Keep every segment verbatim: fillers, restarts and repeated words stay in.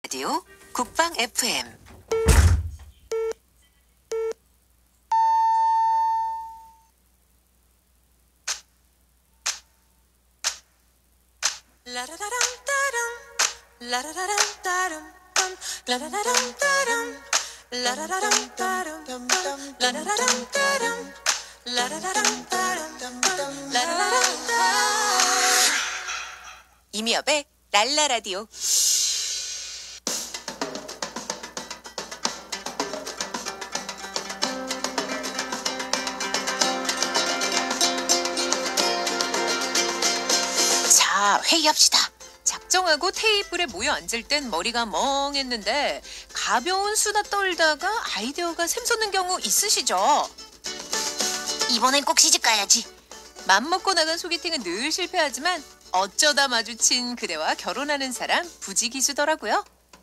라디오 국방 에프엠. 이미엽의 랄라 라디오. 자, 회의합시다. 작정하고 테이블에 모여 앉을 땐 머리가 멍했는데 가벼운 수다 떨다가 아이디어가 샘솟는 경우 있으시죠? 이번엔 꼭 시집 가야지. 맘먹고 나간 소개팅은 늘 실패하지만 어쩌다 마주친 그대와 결혼하는 사람 부지기수더라고요.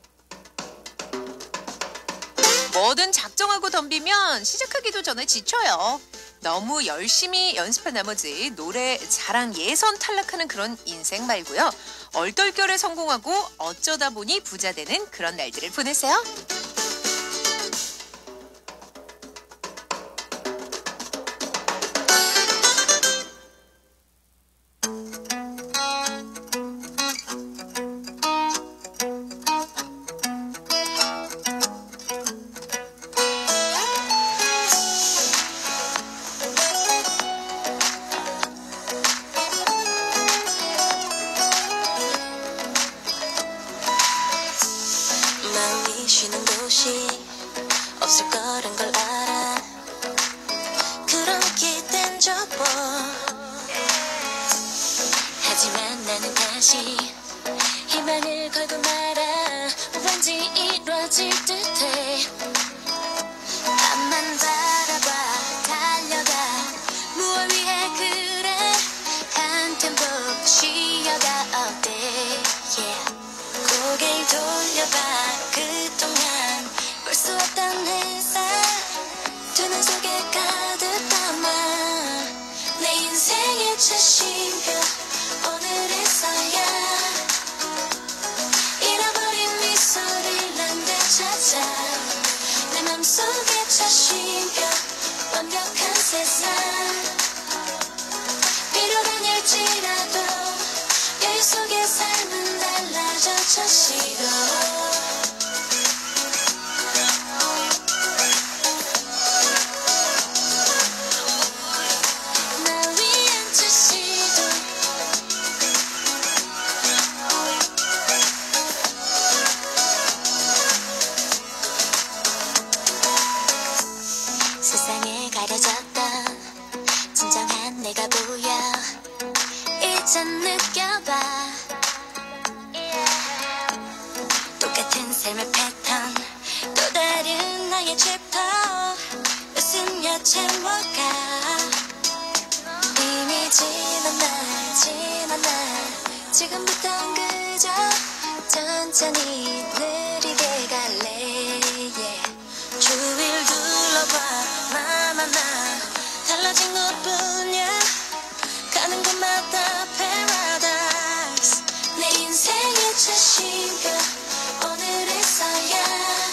뭐든 작정하고 덤비면 시작하기도 전에 지쳐요. 너무 열심히 연습한 나머지 노래 자랑 예선 탈락하는 그런 인생 말고요. 얼떨결에 성공하고 어쩌다 보니 부자 되는 그런 날들을 보내세요. 마음이 쉬는 곳이 없을 거란 걸 알아. 그런 기댄 접어. 하지만 나는 다시 희망을 걸고 말아. 왠지 이뤄질 듯해. 앞만 바라봐 달려가. 무얼 위해 그래. 한 템포 쉬어가 어때. yeah. 고개를 돌려봐. 그동안 볼 수 없던 햇살 두 눈 속에 가득 담아. 내 인생의 첫 쉼표 오늘에서야. 잃어버린 미소를 난 되찾아. 내 맘속의 첫 쉼표 완벽한 세상. 비록 아닐지라도 여유 속의 삶은 달라져. 첫 시도 날 위한 첫 시도. 세상에 가려졌던 진정한 내가 보여. 이젠 느껴봐. 똑같은 삶의 패턴 또 다른 나의 챕터. 웃으며 채워가. 이미 지난 날 지난 날 지금부턴 그저 천천히 느리게 갈래. yeah. 주위를 둘러봐. 나나나 달라진 것뿐이야. 가는 곳마다 paradise. 내 인생의 첫 쉼표 오늘에서야.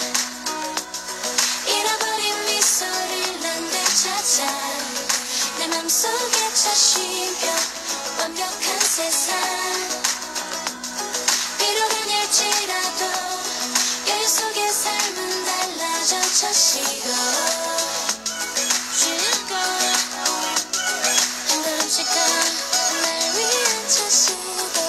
잃어버린 미소를 난 되찾아. 내 맘속의 첫 쉼표 완벽한 세상. 비록 아닐지라도 여유 속의 삶은 달라져. 첫 시도 쉬고 한 걸음씩 가. 날 위한 첫 시도.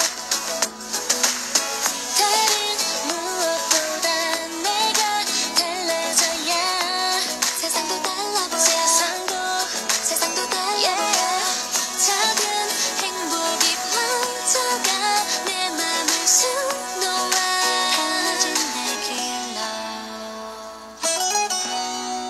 다른 무엇보다 내가 달라져야. 세상도 달라보여. 세상도 세상도 달라보여. 작은 행복이 먼저가 내 맘을 수놓아. 달라진 내 길로.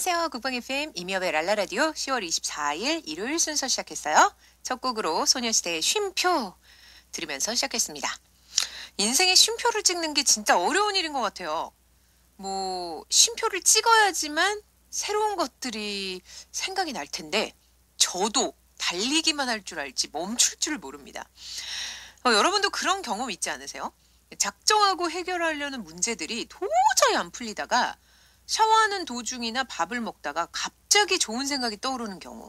안녕하세요. 국방 에프엠 임여배 랄라라디오 시월 이십사일 일요일 순서 시작했어요. 첫 곡으로 소녀시대의 쉼표 들으면서 시작했습니다. 인생에 쉼표를 찍는 게 진짜 어려운 일인 것 같아요. 뭐 쉼표를 찍어야지만 새로운 것들이 생각이 날 텐데 저도 달리기만 할 줄 알지 멈출 줄 모릅니다. 어, 여러분도 그런 경험 있지 않으세요? 작정하고 해결하려는 문제들이 도저히 안 풀리다가 샤워하는 도중이나 밥을 먹다가 갑자기 좋은 생각이 떠오르는 경우.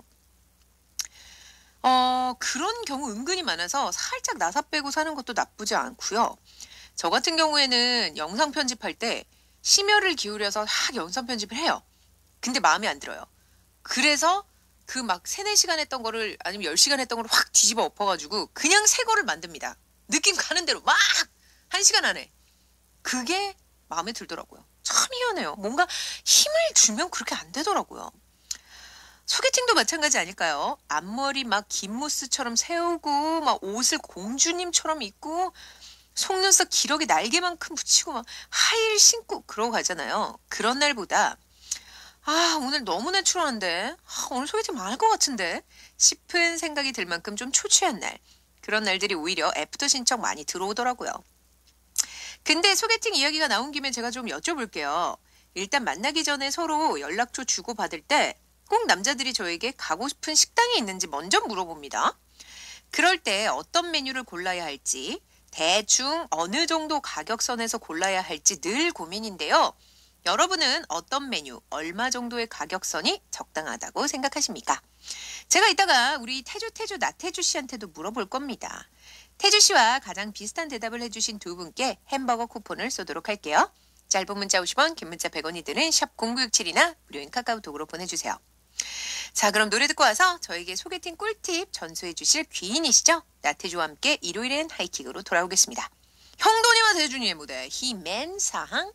어, 그런 경우 은근히 많아서 살짝 나사 빼고 사는 것도 나쁘지 않고요. 저 같은 경우에는 영상 편집할 때 심혈을 기울여서 막 영상 편집을 해요. 근데 마음에 안 들어요. 그래서 그 막 세네 시간 했던 거를 아니면 열 시간 했던 거를 확 뒤집어 엎어가지고 그냥 새 거를 만듭니다. 느낌 가는 대로 막 한 시간 안에. 그게 마음에 들더라고요. 참 희한해요. 뭔가 힘을 주면 그렇게 안 되더라고요. 소개팅도 마찬가지 아닐까요? 앞머리 막 김무스처럼 세우고 막 옷을 공주님처럼 입고 속눈썹 기러기 날개만큼 붙이고 막 하이힐 신고 그러고 가잖아요. 그런 날보다 아 오늘 너무 내추럴한데 아, 오늘 소개팅 많을 것 같은데 싶은 생각이 들 만큼 좀 초췌한 날. 그런 날들이 오히려 애프터 신청 많이 들어오더라고요. 근데 소개팅 이야기가 나온 김에 제가 좀 여쭤볼게요. 일단 만나기 전에 서로 연락처 주고받을 때 꼭 남자들이 저에게 가고 싶은 식당이 있는지 먼저 물어봅니다. 그럴 때 어떤 메뉴를 골라야 할지, 대충 어느 정도 가격선에서 골라야 할지 늘 고민인데요. 여러분은 어떤 메뉴, 얼마 정도의 가격선이 적당하다고 생각하십니까? 제가 이따가 우리 태주 태주 나태주 씨한테도 물어볼 겁니다. 태주 씨와 가장 비슷한 대답을 해주신 두 분께 햄버거 쿠폰을 쏘도록 할게요. 짧은 문자 오십 원, 긴 문자 백 원이 드는 샵 공구육칠이나 무료인 카카오톡으로 보내주세요. 자, 그럼 노래 듣고 와서 저에게 소개팅 꿀팁 전수해 주실 귀인이시죠? 나태주와 함께 일요일엔 하이킥으로 돌아오겠습니다. 형돈이와 대준이의 무대 히맨 사항.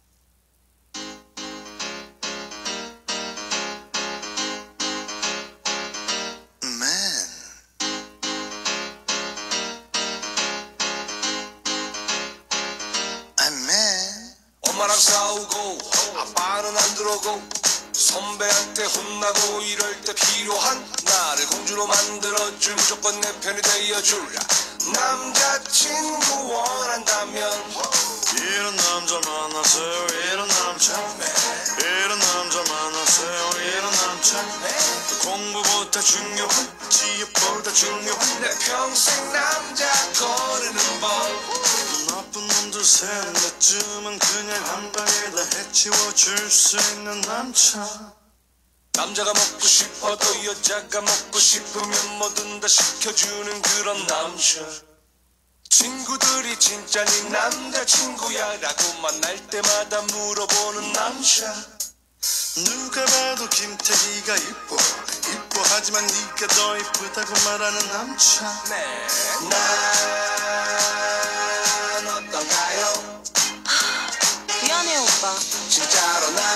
엄마랑 싸우고 아빠는 안 들어오고 선배한테 혼나고 이럴 때 필요한 나를 공주로 만들어줄 무조건 내 편이 되어줄라 남자친구 원한다면 이런 남자 만나세요 이런 남자 이런 남자 만나세요 이런 남자 공부보다 중요한 지혜보다 중요한 내 평생 남자 거르는 법 나쁜 놈들 셋넷쯤은 그냥 한 방에 다 해치워줄 수 있는 남자 남자가 먹고 싶어도 여자가 먹고 싶으면 뭐든 다 시켜주는 그런 남자 친구들이 진짜 네 남자친구야 라고 만날 때마다 물어보는 남자 누가 봐도 김태희가 이뻐 이뻐하지만 네가 더 이쁘다고 말하는 남자 네. 난 어떤가요? 미안해요 오빠. 진짜로 난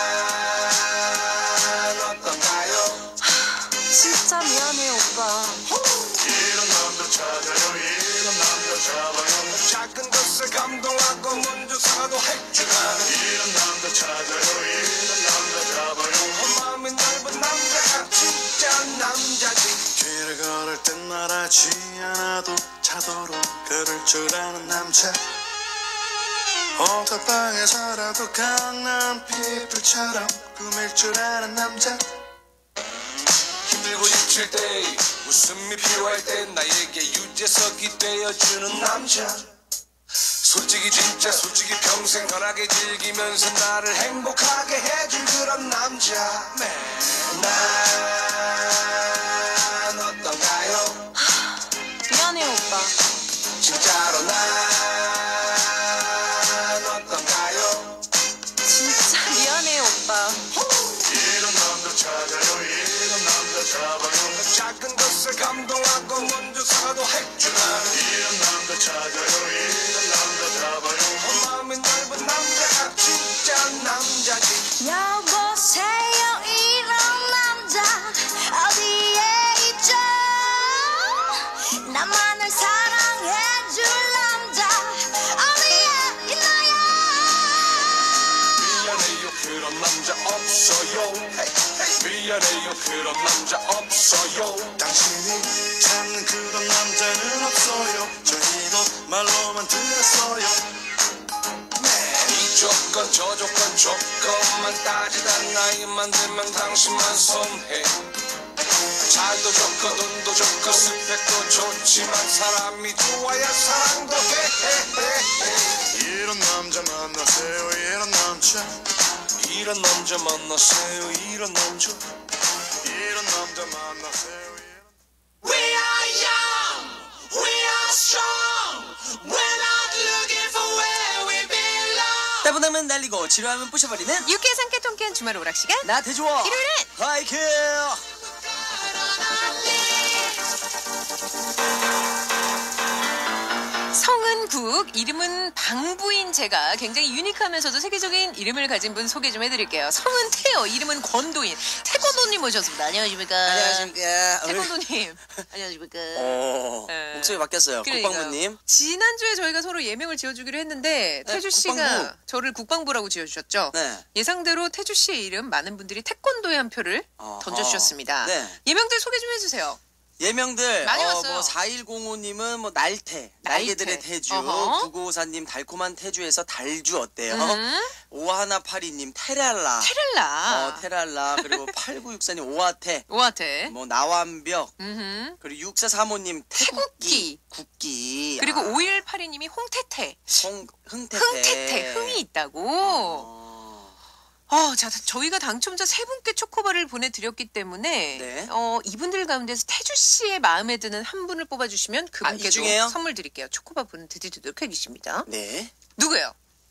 어떤가요? 진짜 미안해요 오빠. 이런 남자 찾아요 이런 남자 잡아요 작은 것을 감동하고 먼저 사과도 할 줄 아는 이런 남자 찾아요 이런 남자 잡아요 마음이 넓은 남자가 진짜 남자지 길을 걸을 땐 말하지 않아도 차도로 걸을 줄 아는 남자 옥탑방에서라도 강남 피플처럼 꾸밀 줄 아는 남자 힘들고 지칠 때 웃음이 필요할 때 나에게 유재석이 되어주는 남자 솔직히 진짜 솔직히 평생 편하게 즐기면서 나를 행복하게 해줄 그런 남자 난 어떤가요? 미안해요 오빠. 진짜로 난 어떤가요? 진짜 미안해요 오빠. 이런 남자 찾아요 이런 남자 잡아요 작은 것을 감동하고 먼저 사과도 할 줄 아는 이런 남자 찾아요 이런 남자 잡아요 마음이 넓은 남자가 진짜 남자지 여보세요 이런 남자 어디에 있죠? 나만을 사랑해줄 남자 어디에 있나요? 미안해요 그런 그런 남자 없어요. 미안해요, 그런 남자 없어요. 당신이 찾는 그런 남자는 없어요. 저희도 말로만 들었어요. 이 조건 저 조건 조건만 따지다 나이만 들면 당신만 손해. 잘도 좋고 돈도 좋고 스펙도 좋지만 사람이 좋아야 사랑도 해. 이런 남자 만나세요. 이런 남자. 이런 남자 만나세요. 이런 남자. 이런 남자 만나세요. We are young, we are strong. We're not looking for where we belong. 따분하면 날리고 지루하면 부셔버리는 육개 삼개 통쾌한 주말 오락 시간. 나 대조어 일요일엔 하이큐. 성은국, 이름은 방부인 제가 굉장히 유니크하면서도 세계적인 이름을 가진 분 소개 좀 해드릴게요. 성은태요, 이름은 권도인. 태권도님 모셨습니다. 안녕하십니까? 안녕하십니까. 태권도님. 안녕하십니까? 오, 네. 목소리 바뀌었어요. 그러니까요. 국방부님. 지난주에 저희가 서로 예명을 지어주기로 했는데 네, 태주 씨가 국방부. 저를 국방부라고 지어주셨죠? 네. 예상대로 태주 씨의 이름 많은 분들이 태권도에 한 표를 어허. 던져주셨습니다. 네. 예명들 소개 좀 해주세요. 예명들 많이 어, 왔어요. 뭐 사일공오님은 뭐 날태, 날태. 날개들의 태주, 어허. 구구오사님 달콤한 태주에서 달주 어때요? 음. 오하나파리님 테랄라. 테렐라. 어, 테랄라. 그리고 팔구육사님 오하태. 오하태. 뭐 나완벽. 음흠. 그리고 육사사모님 태국기. 국기. 그리고 아, 오일팔이님이 홍태태. 홍, 흥태태. 흥태태. 흥이 있다고. 어. 어, 자, 저희가 당첨자 세 분께 초코바를 보내드렸기 때문에 네. 어, 이분들 가운데서 태주 씨의 마음에 드는 한 분을 뽑아주시면 아, 이 그분께도 중에요? 선물 드릴게요. 초코바 보내드리도록 하겠습니다. 네. 누구예요?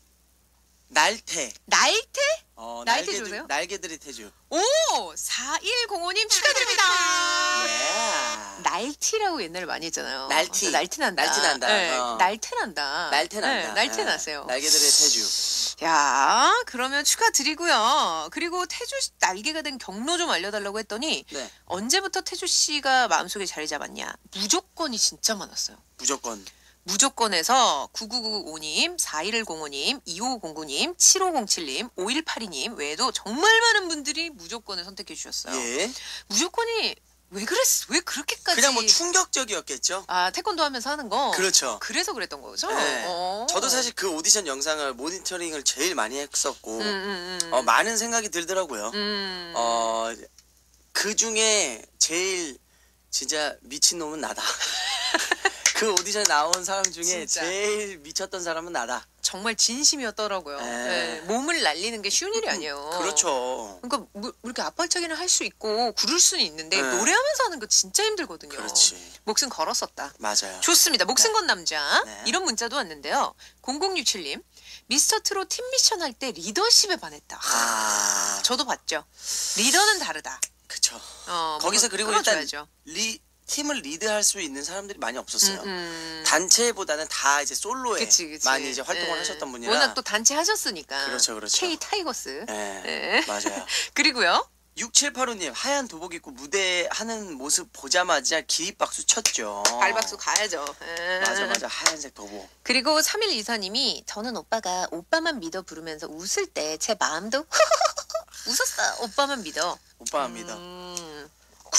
날태. 날태? 어, 날태 날개들- 좋으세요? 날개들의 태주. 오! 사일공오님 축하드립니다. 예. 날티라고 옛날에 많이 했잖아요. 날티. 어, 날티 난다. 날티 난다. 네, 어. 날티 난다. 날태 난다. 네, 날티 예. 나세요. 날개들의 태주. 야, 그러면 축하드리고요. 그리고 태주 씨 날개가 된 경로 좀 알려달라고 했더니 네. 언제부터 태주 씨가 마음속에 자리 잡았냐? 무조건이 진짜 많았어요. 무조건. 무조건에서 구구구오님, 사일공오님, 이오공구님, 칠오공칠님, 오일팔이님 외에도 정말 많은 분들이 무조건을 선택해 주셨어요. 예. 무조건이 왜 그랬어? 왜 그렇게까지? 그냥 뭐 충격적이었겠죠. 아, 태권도 하면서 하는 거. 그렇죠. 그래서 그랬던 거죠. 네. 어. 저도 사실 그 오디션 영상을 모니터링을 제일 많이 했었고 음, 음, 음. 어, 많은 생각이 들더라고요. 음. 어, 그 중에 제일 진짜 미친 놈은 나다. 그 오디션에 나온 사람 중에 진짜. 제일 미쳤던 사람은 나다. 정말 진심이었더라고요. 네. 네, 몸을 날리는 게 쉬운 일이 아니에요. 그렇죠. 그러니까 뭐 이렇게 앞발차기는 할 수 있고 구를 수는 있는데 네. 노래하면서 하는 거 진짜 힘들거든요. 그렇지. 목숨 걸었었다. 맞아요. 좋습니다. 목숨 네. 건 남자. 네. 이런 문자도 왔는데요. 공공육칠님. 미스터 트롯 팀 미션 할 때 리더십에 반했다. 아, 저도 봤죠. 리더는 다르다. 그쵸. 어, 거기서 뭔가 그리고 일단 끌어줘야죠. 리, 팀을 리드할 수 있는 사람들이 많이 없었어요. 음, 음. 단체보다는 다 이제 솔로에 그치, 그치. 많이 이제 활동을 네. 하셨던 분이라. 워낙 또 단체 하셨으니까. 그렇죠, 그렇죠. K 타이거스. 네, 네. 맞아요. 그리고요. 육칠팔오님 하얀 도복 입고 무대 하는 모습 보자마자 기립박수 쳤죠. 발박수 가야죠. 예. 맞아 맞아 하얀색 도복. 그리고 삼일이사님이 저는 오빠가 오빠만 믿어 부르면서 웃을 때 제 마음도 웃었어. 오빠만 믿어. 오빠만 믿어. 음.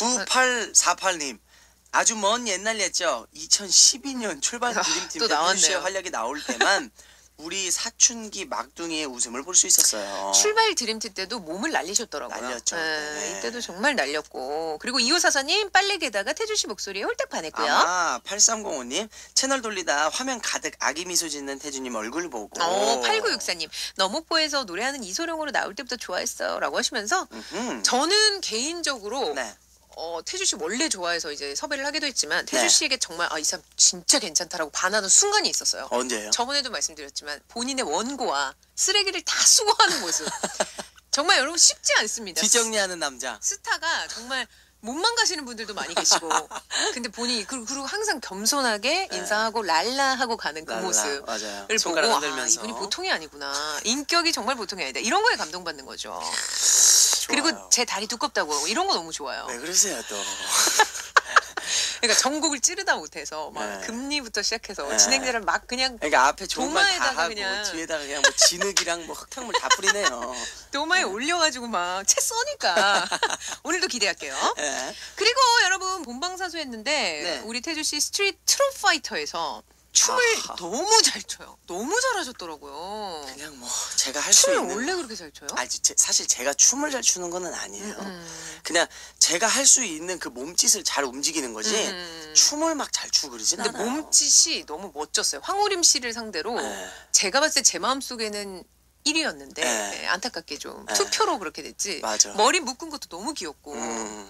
구팔사팔님 아주 먼 옛날 옛적 이천십이년 출발 아, 드림팀 또 때 나왔네요. 태주씨의 활약이 나올 때만 우리 사춘기 막둥이의 웃음을 볼 수 있었어요. 출발 드림팀 때도 몸을 날리셨더라고요. 날렸죠, 예, 네. 이때도 정말 날렸고. 그리고 이호사사님 빨래개다가 태주 씨 목소리에 홀딱 반했고요. 아마 팔삼공오님 채널 돌리다 화면 가득 아기 미소 짓는 태주님 얼굴 보고. 어, 팔구육사님 너목보에서 노래하는 이소룡으로 나올 때부터 좋아했어 라고 하시면서 음흠. 저는 개인적으로 네. 어, 태주 씨 원래 좋아해서 이제 섭외를 하기도 했지만 태주 네. 씨에게 정말 아, 이 사람 진짜 괜찮다라고 반하는 순간이 있었어요. 언제요? 저번에도 말씀드렸지만 본인의 원고와 쓰레기를 다 수거하는 모습. 정말 여러분 쉽지 않습니다. 뒷정리하는 남자. 스타가 정말 몸만 가시는 분들도 많이 계시고 근데 본인이 그리고 그리고 항상 겸손하게 인사하고 랄라 하고 가는 그 랄라, 모습을 맞아요. 보고 손가락 아, 흔들면서. 이분이 보통이 아니구나. 인격이 정말 보통이 아니다. 이런 거에 감동받는 거죠. 그리고 좋아요. 제 다리 두껍다고 이런 거 너무 좋아요. 왜 그러세요 또? 그러니까 전곡을 찌르다 못해서 막 네. 금리부터 시작해서 네. 진행자를 막 그냥 그러니까 앞에 좋은 말 다 도마에다가 하고 그냥. 뒤에다가 그냥 뭐 진흙이랑 뭐 흙탕물 다 뿌리네요. 도마에 올려가지고 막 채 써니까 오늘도 기대할게요. 예. 그리고 여러분 본방사수했는데 네. 우리 태주 씨 스트리트 트롯 파이터에서 춤을 아하. 너무 잘 춰요. 너무 잘하셨더라고요. 그냥 뭐 제가 할 수 춤을 있는 원래 그렇게 잘 춰요? 아니 제- 사실 제가 춤을 잘 추는 거는 아니에요. 음. 그냥 제가 할 수 있는 그 몸짓을 잘 움직이는 거지 음. 춤을 막 잘 추고 그러진 근데 않아요. 몸짓이 너무 멋졌어요. 황우림 씨를 상대로 네. 제가 봤을 때 제 마음속에는 일 위였는데 네. 안타깝게 좀 네. 투표로 그렇게 됐지. 맞아. 머리 묶은 것도 너무 귀엽고 음.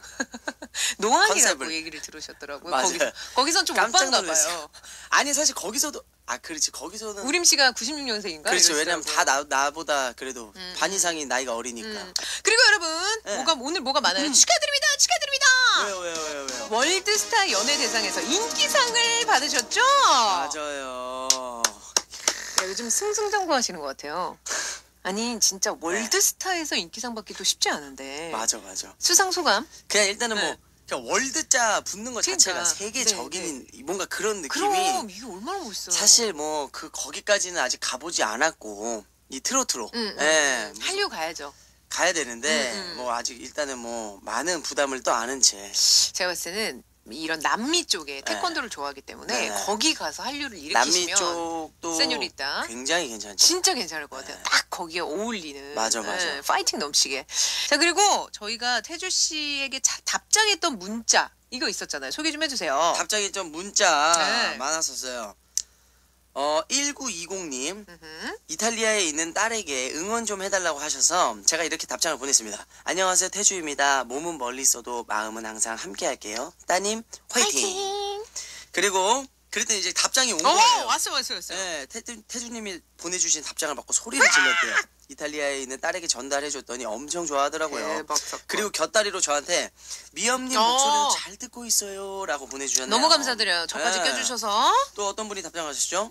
노안이라고 컨셉을. 얘기를 들으셨더라고요. 맞아요. 거기, 거기선 좀 깜짝 오빠인가 놀랐어요. 봐요. 아니 사실 거기서도 아 그렇지 거기서는 우림 씨가 구십육 년생인가? 그렇죠. 왜냐면 다 나, 나보다 그래도 음, 반 이상이 나이가 어리니까. 음. 그리고 여러분 네. 뭐가 오늘 뭐가 많아요. 축하드립니다. 축하드립니다. 왜요 왜요 왜요 왜요? 월드스타 연예대상에서 인기상을 받으셨죠? 맞아요. 야, 요즘 승승장구하시는 것 같아요. 아니 진짜 월드스타에서 인기상 받기도 쉽지 않은데. 맞아 맞아. 수상 소감? 그냥 일단은 네. 뭐 그냥 월드자 붙는 것 자체가 그러니까. 세계적인 뭔가 그런 느낌이 그럼 이게 얼마나 멋있어요. 사실 뭐 그 거기까지는 아직 가보지 않았고 이 트로트로 음, 음, 예, 음. 한류 가야죠. 가야 되는데 음, 음. 뭐 아직 일단은 뭐 많은 부담을 또 안은 채 제가 봤을 때는 이런 남미 쪽에 태권도를 좋아하기 때문에 네. 거기 가서 한류를 남미 일으키시면 쪽도 세뇨리따. 굉장히 괜찮죠. 진짜 괜찮을 것 같아요. 네. 딱 거기에 어울리는. 맞아, 맞아. 네, 파이팅 넘치게. 자, 그리고 저희가 태주 씨에게 자- 답장했던 문자 이거 있었잖아요. 소개 좀 해주세요. 갑자기 좀 문자 네. 많았었어요. 어 일구이공님 음흠. 이탈리아에 있는 딸에게 응원 좀 해달라고 하셔서 제가 이렇게 답장을 보냈습니다. 안녕하세요 태주입니다. 몸은 멀리 있어도 마음은 항상 함께 할게요. 따님 화이팅. 파이팅. 그리고 그랬더니 이제 답장이 온 오, 거예요. 왔어, 왔어, 왔어. 네, 태주, 태주님이 보내주신 답장을 받고 소리를 질렀대요. 이탈리아에 있는 딸에게 전달해줬더니 엄청 좋아하더라고요. 대박 사건. 그리고 곁다리로 저한테 미엄님 어. 목소리를 잘 듣고 있어요라고 보내주셨네요. 너무 감사드려요. 저까지 네. 껴주셔서. 또 어떤 분이 답장하셨죠?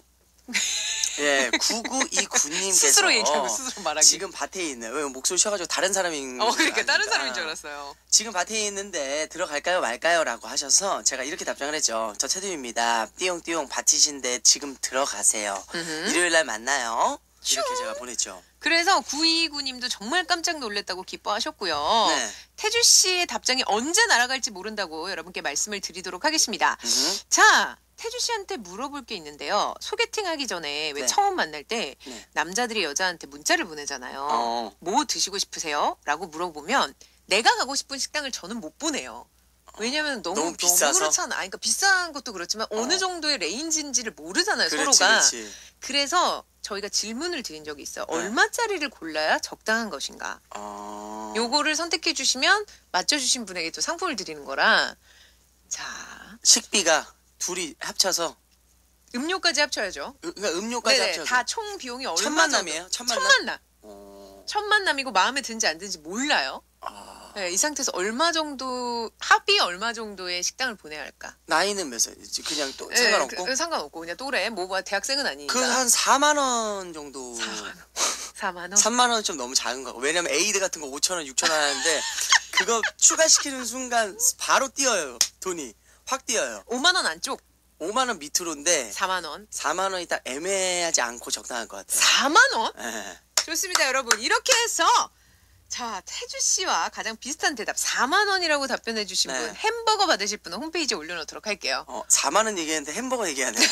예, 구구이구님께서 스스로 얘기하고 스스로 말하기. 지금 밭에 있는 왜 목소리 쉬어가지고 다른 사람인 어, 그러니까 다른 아닙니까? 사람인 줄 알았어요. 지금 밭에 있는데 들어갈까요 말까요? 라고 하셔서 제가 이렇게 답장을 했죠. 저 태두입니다. 띠용띠용 밭이신데 지금 들어가세요. 음흠. 일요일 날 만나요. 이렇게 제가 보냈죠. 그래서 구이구님도 정말 깜짝 놀랐다고 기뻐하셨고요. 네. 태주 씨의 답장이 언제 날아갈지 모른다고 여러분께 말씀을 드리도록 하겠습니다. 음. 자, 태주 씨한테 물어볼 게 있는데요. 소개팅 하기 전에 왜 네. 처음 만날 때 네. 남자들이 여자한테 문자를 보내잖아요. 어. 뭐 드시고 싶으세요? 라고 물어보면 내가 가고 싶은 식당을 저는 못 보내요. 왜냐면 너무, 너무 비싸서? 그렇잖아. 아니, 그러니까 비싼 것도 그렇지만 어느 어. 정도의 레인지인지를 모르잖아요. 그렇지, 서로가. 그렇지. 그래서 저희가 질문을 드린 적이 있어요. 네. 얼마짜리를 골라야 적당한 것인가? 어. 요거를 선택해 주시면 맞춰주신 분에게 또 상품을 드리는 거라. 자, 식비가 둘이 합쳐서 음료까지 합쳐야죠. 으- 그러니까 음료까지 네네, 합쳐서 다 총 비용이 얼마 첫 만남이에요? 첫 만남? 첫 만남. 어. 첫 만남이고 마음에 드는지 안 드는지 몰라요. 아. 네, 이 상태에서 얼마 정도 합이 얼마 정도의 식당을 보내야 할까? 나이는 몇 살이지? 그냥 또 네, 상관없고? 그, 상관없고 그냥 또래 뭐 뭐 대학생은 아니니까. 그 한 사만 원 정도. 사만 원. 삼만 원 좀 너무 작은 거. 왜냐면 에이드 같은 거 오천 원, 육천 원 하는데 그거 추가시키는 순간 바로 뛰어요. 돈이 확 뛰어요. 오만 원 안쪽. 오만 원 밑으로인데 사만 원. 사만 원이 딱 애매하지 않고 적당할 것 같아요. 사만 원? 예. 좋습니다, 여러분. 이렇게 해서 자, 태주 씨와 가장 비슷한 대답 사만 원이라고 답변해 주신 네. 분 햄버거 받으실 분은 홈페이지에 올려놓도록 할게요. 어, 사만 원 얘기했는데 햄버거 얘기하네요.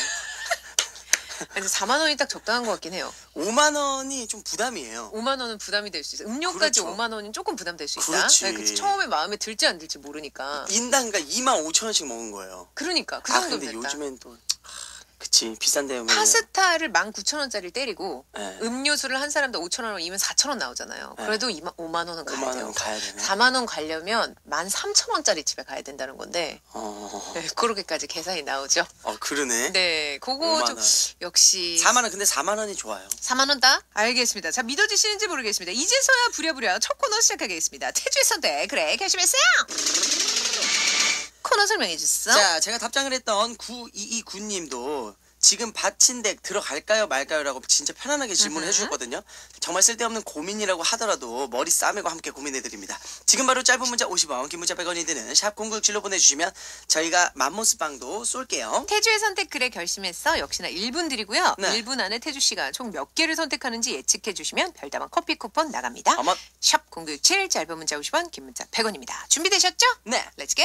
근데 사만 원이 딱 적당한 것 같긴 해요. 오만 원이 좀 부담이에요. 오만 원은 부담이 될 수 있어요. 음료까지 그렇죠. 오만 원이 조금 부담될 수 있다. 그렇지. 네, 그치. 처음에 마음에 들지 안 들지 모르니까. 인당 그러니까 이만 오천 원씩 먹은 거예요. 그러니까 그 아 정도면 근데 됐다. 요즘엔 또 아, 그치 비싼데 뭐. 파스타를 만 구천 원짜리를 때리고 네. 음료수를 한 사람당 오천 원이면 사천 원 나오잖아요. 네. 그래도 이만, 오만 원은 가야 오만 돼요. 원 가야 되네. 사만 원 가려면 만 삼천 원짜리 집에 가야 된다는 건데 어, 네, 그렇게까지 계산이 나오죠. 어 그러네. 네, 그거 오만 좀 원. 역시 사만 원 근데 사만 원이 좋아요. 사만 원 다? 알겠습니다. 자, 믿어지시는지 모르겠습니다. 이제서야 부랴부랴 첫 코너 시작하겠습니다. 태주의 선택, 그래, 결심했어요! 코너 설명해 주세요. 자, 제가 답장을 했던 구이이구 님도 지금 받친데 들어갈까요 말까요라고 진짜 편안하게 질문을 음흠. 해주셨거든요. 정말 쓸데없는 고민이라고 하더라도 머리 싸매고 함께 고민해드립니다. 지금 바로 짧은 문자 오십 원, 긴 문자 백 원이 드는 샵 공구육칠로 보내주시면 저희가 맘모스빵도 쏠게요. 태주의 선택 그래 결심했어. 역시나 일 분 드리고요. 네. 일 분 안에 태주 씨가 총 몇 개를 선택하는지 예측해 주시면 별다방 커피 쿠폰 나갑니다. 어머. 샵 공구육칠 짧은 문자 오십 원, 긴 문자 백 원입니다. 준비되셨죠? 네. 렛츠 고!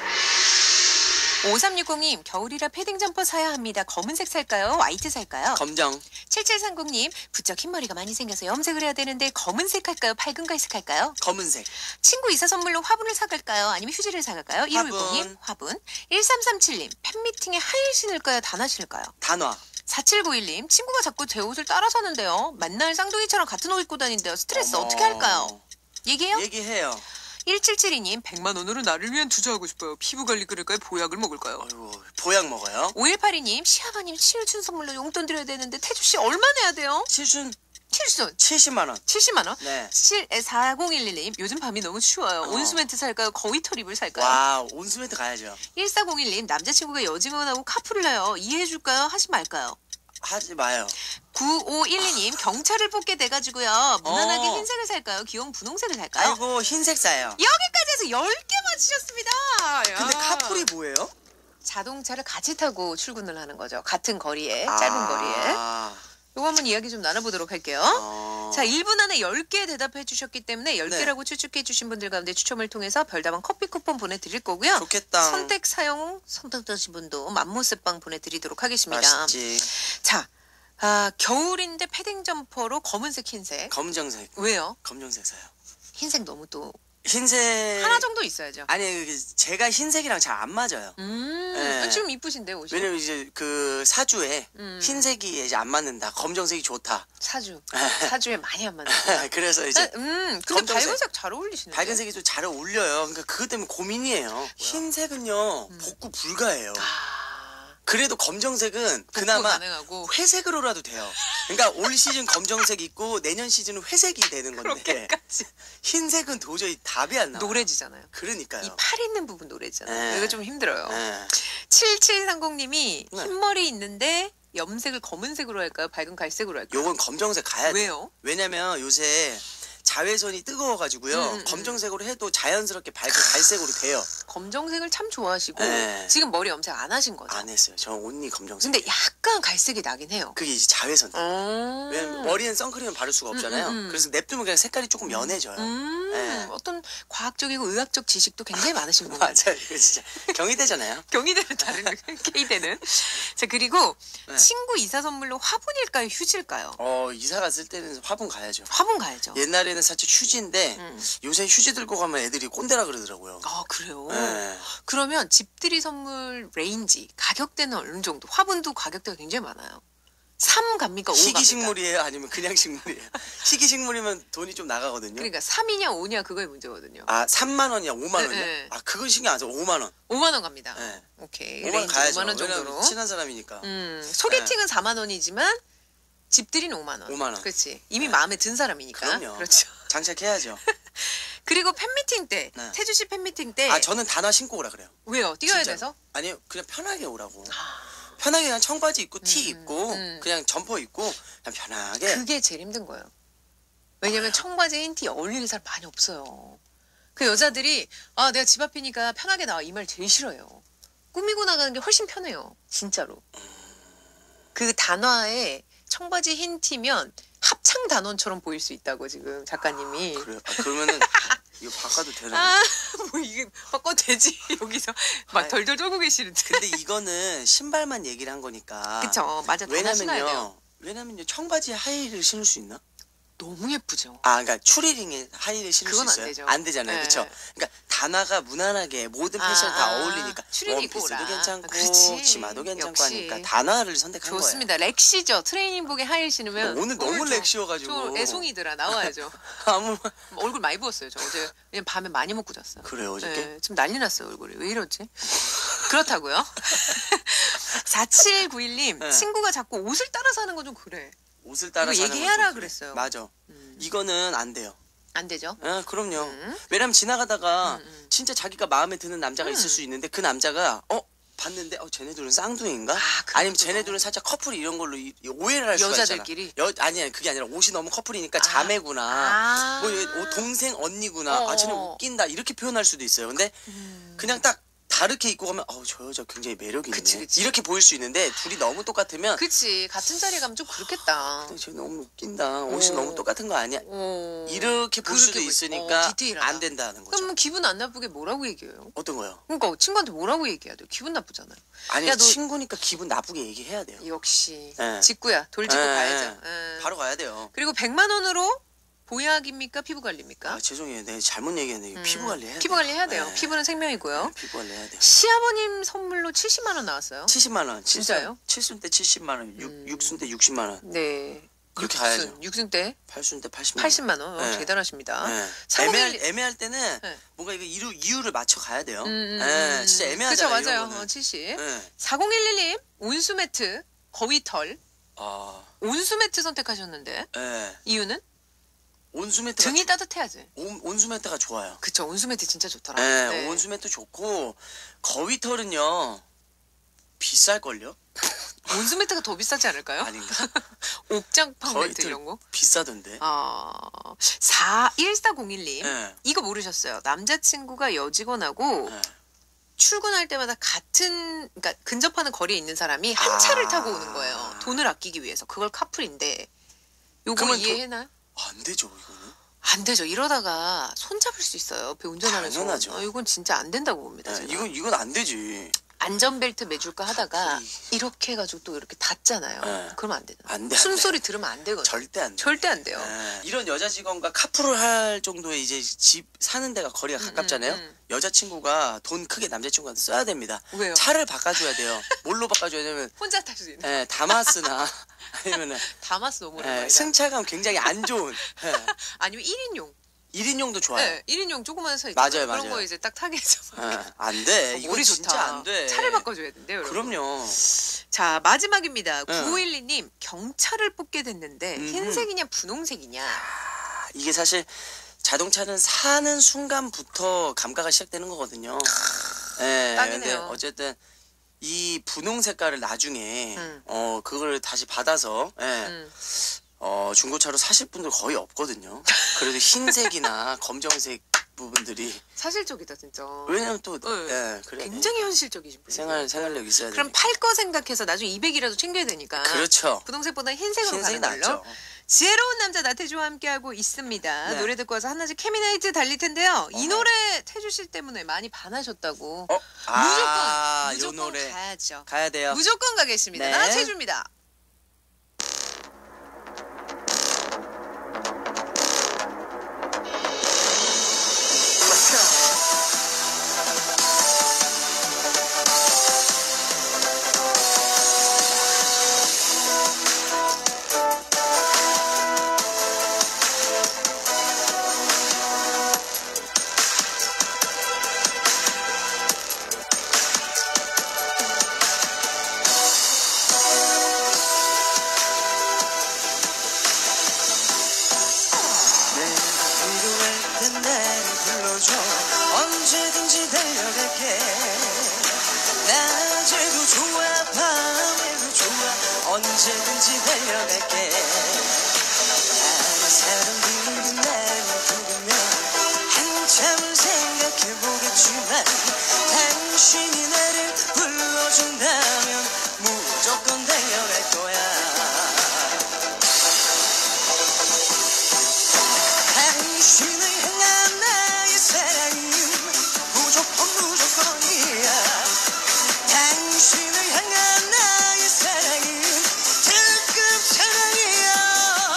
오삼육공님 겨울이라 패딩 점퍼 사야 합니다. 검은색 살까요? 화이트 살까요? 검정. 칠칠삼공님 부쩍 흰머리가 많이 생겨서 염색을 해야 되는데 검은색 할까요? 밝은 갈색 할까요? 검은색. 친구 이사 선물로 화분을 사갈까요? 아니면 휴지를 사갈까요? 일오일공님 화분. 일삼삼칠님 팬미팅에 하일 신을까요? 단화 신을까요? 단화. 사칠구일님 친구가 자꾸 제 옷을 따라 사는데요. 맨날 쌍둥이처럼 같은 옷 입고 다닌대요. 스트레스 어머. 어떻게 할까요? 얘기해요? 얘기해요. 일칠칠이님 백만 원으로 나를 위한 투자하고 싶어요. 피부 관리 끊을까요? 보약을 먹을까요? 아이고 보약 먹어요. 오일팔이님 시아버님 칠순 선물로 용돈 드려야 되는데 태주씨 얼마 내야 돼요? 칠순 칠순 칠십만 원. 칠십만 원? 네. 사공일일님 요즘 밤이 너무 추워요. 어. 온수매트 살까요? 거위털 이불 살까요? 와 온수매트 가야죠. 일사공일님 남자친구가 여직원하고 카풀을 해요. 이해해줄까요? 하지 말까요? 하지 마요. 구오일이님 경찰을 뽑게 돼가지고요. 무난하게 어. 흰색을 살까요? 귀여운 분홍색을 살까요? 아이고 흰색 사요. 여기까지 해서 열 개 맞히셨습니다. 근데 야. 카풀이 뭐예요? 자동차를 같이 타고 출근을 하는 거죠. 같은 거리에, 짧은 거리에. 아. 요거 한번 이야기 좀 나눠보도록 할게요. 어. 자, 일 분 안에 열 개 대답해 주셨기 때문에 열 네. 개라고 추측해 주신 분들 가운데 추첨을 통해서 별다방 커피 쿠폰 보내드릴 거고요. 좋겠다. 선택 사용 선택되신 분도 맘모스빵 보내드리도록 하겠습니다. 맛있지. 자, 아, 겨울인데 패딩 점퍼로 검은색, 흰색. 검정색. 왜요? 검정색 사요. 흰색 너무 또 흰색. 하나 정도 있어야죠. 아니 그 제가 흰색이랑 잘 안 맞아요. 음, 네. 지금 이쁘신데 옷이. 왜냐면 이제 그 사주에 음. 흰색이 이제 안 맞는다. 검정색이 좋다. 사주. 사주에 많이 안 맞는. 그래서 이제 음, 근데 검정색. 밝은색 잘 어울리시네. 밝은 색이 좀 잘 어울려요. 그러니까 그것 때문에 고민이에요. 흰색은요 복구 불가해요. 아, 그래도 검정색은 복구 그나마 가능하고. 회색으로라도 돼요. 그러니까 올 시즌 검정색 있고 내년 시즌은 회색이 되는 건데 그렇게까지. 흰색은 도저히 답이 안 나와요. 노래지잖아요. 그러니까요. 이 팔 있는 부분 노래지잖아요. 네. 이거 좀 힘들어요. 네. 칠칠삼공님이 네. 흰머리 있는데 염색을 검은색으로 할까요? 밝은 갈색으로 할까요? 요건 검정색 가야 돼요. 왜요? 왜냐면 요새 자외선이 뜨거워가지고요. 음, 음, 음. 검정색으로 해도 자연스럽게 밝은 갈색으로 돼요. 검정색을 참 좋아하시고 네. 지금 머리 염색 안 하신 거죠? 안 했어요. 저 온리 검정색. 근데 약간 갈색이 나긴 해요. 그게 이제 자외선. 음. 왜냐면 머리엔 선크림을 바를 수가 없잖아요. 음, 음, 음. 그래서 냅두면 그냥 색깔이 조금 연해져요. 음, 네. 어떤 과학적이고 의학적 지식도 굉장히 많으신 분. 맞아요. 이거 진짜 경희대잖아요. 경희대는 다른 K대는. 자, 그리고 네. 친구 이사 선물로 화분일까요? 휴지일까요? 어 이사 갔을 때는 화분 가야죠. 화분 가야죠. 옛날에는 사실 휴지인데 음. 요새 휴지 들고 가면 애들이 꼰대라 그러더라고요. 아, 그래요? 네. 그러면 집들이 선물 레인지 가격대는 어느 정도? 화분도 가격대가 굉장히 많아요. 삼 갑니까? 오 갑니까? 희귀식물이에요? 아니면 그냥 식물이에요? 희귀식물이면 돈이 좀 나가거든요. 그러니까 삼이냐 오냐 그거의 문제거든요. 아 삼만 원이야 오만 원이야? 네, 네. 아 그건 신경 안 써. 오만 원. 오만 원 갑니다. 네. 오케이. 오만 원 레인지 가야죠. 오만 원 정도로. 왜냐면 친한 사람이니까. 음, 소개팅은 사만 원이지만 집들이는 오만 원. 오만 원. 그렇지. 이미 네. 마음에 든 사람이니까. 그럼요. 그렇죠. 장착해야죠. 그리고 팬미팅 때, 네. 태주 씨 팬미팅 때 아 저는 단화 신고 오라 그래요. 왜요? 뛰어야 진짜로. 돼서? 아니요 그냥 편하게 오라고. 아, 편하게 그냥 청바지 입고 티 음, 입고 음. 그냥 점퍼 입고 그냥 편하게. 그게 제일 힘든 거예요. 왜냐면 청바지 흰티 어울리는 사람 많이 없어요. 그 여자들이 아 내가 집 앞이니까 편하게 나와 이 말 제일 싫어요. 꾸미고 나가는 게 훨씬 편해요. 진짜로. 그 단화에 청바지 흰 티면 합창 단원처럼 보일 수 있다고 지금 작가님이. 그래요. 아, 그러면은 이거 바꿔도 되나? 아, 뭐 이게 바꿔도 되지. 여기서 막 아니, 덜덜 떨고 계시는데. 근데 이거는 신발만 얘기를 한 거니까. 그쵸. 맞아. 단화 신어야 돼요. 왜냐면요. 왜냐면요 청바지 하이힐을 신을 수 있나? 너무 예쁘죠. 아, 그러니까 추리링에 하이힐을 신을 그건 안 수 있어요? 되죠. 안 되잖아요, 네. 그렇죠? 그러니까 단화가 무난하게 모든 아, 패션 다 아, 어울리니까 추리닝 입고 원피스도 오라. 괜찮고 그렇지. 치마도 괜찮고 역시. 하니까 단화를 선택한 좋습니다. 렉시죠. 트레이닝복에 하일 신으면. 거예요. 오늘 너무 좀- 렉시여가지고. 저 애송이들아 나와야죠. 아무 얼굴 많이 부었어요. 저 어제 왜냐면 밤에 많이 먹고 잤어요. 그래요 어저께? 네, 지금 난리 났어요 얼굴이. 왜 이러지? 그렇다고요? 사칠구일님 네. 친구가 자꾸 옷을 따라 사는 건 좀 그래. 옷을 따라 이거 사는 건 얘기해라 좀 그래. 그랬어요. 맞아. 음, 이거는 안 돼요. 안 되죠? 아, 그럼요. 음. 왜냐면 지나가다가 음, 음. 진짜 자기가 마음에 드는 남자가 음. 있을 수 있는데 그 남자가 어 봤는데 어 쟤네들은 쌍둥이인가? 아, 아니면 그렇구나. 쟤네들은 살짝 커플 이런 걸로 이- 이 오해를 할 수가 있잖아. 여자들끼리? 여 아니야 그게 아니라 옷이 너무 커플이니까 아. 자매구나. 아. 뭐 얘- 어, 동생 언니구나. 어, 아 쟤네 어. 웃긴다 이렇게 표현할 수도 있어요. 근데 그냥 딱 다르게 입고 가면 어우 저 여자 굉장히 매력이 있네. 그치, 그치. 이렇게 보일 수 있는데 둘이 너무 똑같으면 그치. 같은 자리에 가면 좀 그렇겠다. 쟤 너무 웃긴다. 옷이 어. 너무 똑같은 거 아니야? 어. 이렇게 볼 수도 그렇게 볼- 있으니까 어, 디테일하다. 안 된다는 거죠. 그럼 기분 안 나쁘게 뭐라고 얘기해요? 어떤 거요? 그러니까 친구한테 뭐라고 얘기해야 돼요? 기분 나쁘잖아요. 아니 야, 너- 친구니까 기분 나쁘게 얘기해야 돼요. 역시 네. 직구야. 돌직구 예, 가야죠. 예. 예. 바로 가야 돼요. 그리고 백만 원으로 보약입니까? 피부 관리입니까? 아 죄송해요. 내가 잘못 얘기했네. 이거 피부 관리 해야 돼요. 피부 관리 해야 돼요. 네. 피부는 생명이고요. 네, 피부 관리 해야 돼요. 시아버님 선물로 칠십만 원 나왔어요. 칠십만 원. 진짜요? 칠순 때 칠십만 원. 육, 음. 육순 때 육십만 원. 네. 그렇게 육순, 가야죠. 육순 때 팔순 때 팔십만 원. 팔십만 원. 어, 네. 대단하십니다. 네. 삼백일 애매할, 애매할 때는 네. 뭔가 이거 이유, 이유를 맞춰 가야 돼요. 음, 음, 네, 음. 진짜 그쵸, 애매하잖아요. 맞아요. 이런 거는. 어, 칠십. 네. 사공일일 님 온수 매트 거위털 아, 온수 매트 선택하셨는데 네. 이유는 온수 매트가 등이 따뜻해야지. 온, 온수 매트가 좋아요. 그쵸, 온수 매트 진짜 좋더라. 네, 네. 온수 매트 좋고 거위털은요 비쌀 걸요? 온수 매트가 더 비싸지 않을까요? 아닌가? 옥장판 매트 거위털 이런 거? 비싸던데. 아, 사 일사공일 님 네. 이거 모르셨어요. 남자친구가 여직원하고 네. 출근할 때마다 같은, 그러니까 근접하는 거리에 있는 사람이 한 아. 차를 타고 오는 거예요. 돈을 아끼기 위해서. 그걸 카풀인데. 요거 그러면 도- 이해해나요? 안 되죠 이거는. 안 되죠. 이러다가 손 잡을 수 있어요. 옆에 운전하면서. 당연하죠. 어, 이건 진짜 안 된다고 봅니다. 네, 제가. 이건 이건 안 되지. 안전벨트 매줄까 하다가 카풀이. 이렇게 해가지고 또 이렇게 닿잖아요. 네. 그러면 안 되나? 안 돼, 안 숨소리 들으면 안 되거든요. 절대 안 돼. 절대 안 돼요. 네. 이런 여자 직원과 카풀을 할 정도의 이제 집 사는 데가 거리가 가깝잖아요. 음, 음. 여자친구가 돈 크게 남자친구한테 써야 됩니다. 왜요? 차를 바꿔줘야 돼요. 뭘로 바꿔줘야 되면 혼자 탈 수 있는. 예, 다마스나 아니면은 다마스 너무 예, 오랜만이다. 승차감 굉장히 안 좋은 예, 아니면 일 인용. 일 인용도 좋아요. 네, 일 인용 조그만 서 맞아요, 있잖아요. 그런 맞아요. 거 이제 딱 타게 해서. 예, 안 돼. 이거 머리 진짜 좋다. 안 돼. 차를 바꿔줘야 된대요, 여러분. 그럼요. 자, 마지막입니다. 네. 구오일이 님, 경차를 뽑게 됐는데 음흠. 흰색이냐 분홍색이냐. 아, 이게 사실 자동차는 사는 순간부터 감가가 시작되는 거거든요. 예, 딱이네요. 근데 어쨌든 이 분홍 색깔을 나중에 음. 어 그걸 다시 받아서 예, 음. 어 중고차로 사실 분들 거의 없거든요. 그래도 흰색이나 검정색 부분들이 사실적이다, 진짜. 왜냐면 또 네. 예, 그래 굉장히 현실적이신 분이에요. 생활 생활력 있어야 그럼 되니까. 팔 거 생각해서 나중에 이백이라도 챙겨야 되니까. 그렇죠. 분홍색보다 흰색으로 흰색이 가는 걸로. 낫죠. 지혜로운 남자 나태주와 함께하고 있습니다. 네. 노래 듣고 와서 한낮의 케미나이트 달릴 텐데요. 이 어허. 노래 태주 씨 때문에 많이 반하셨다고. 어, 아, 무조건, 요 무조건 노래 가야죠. 가야 돼요. 무조건 가겠습니다. 네. 나태주입니다. 필요할 땐 나를 불러줘 언제든지 달려갈게 낮에도 좋아 밤에도 좋아 언제든지 달려갈게 다른 사람들이 나를 부르면 한참을 생각해보겠지만 당신이 나를 불러준다면 무조건 달려갈 거야 당신을 향한 나의 사랑은 무조건 무조건이야 당신을 향한 나의 사랑은 특급 사랑이야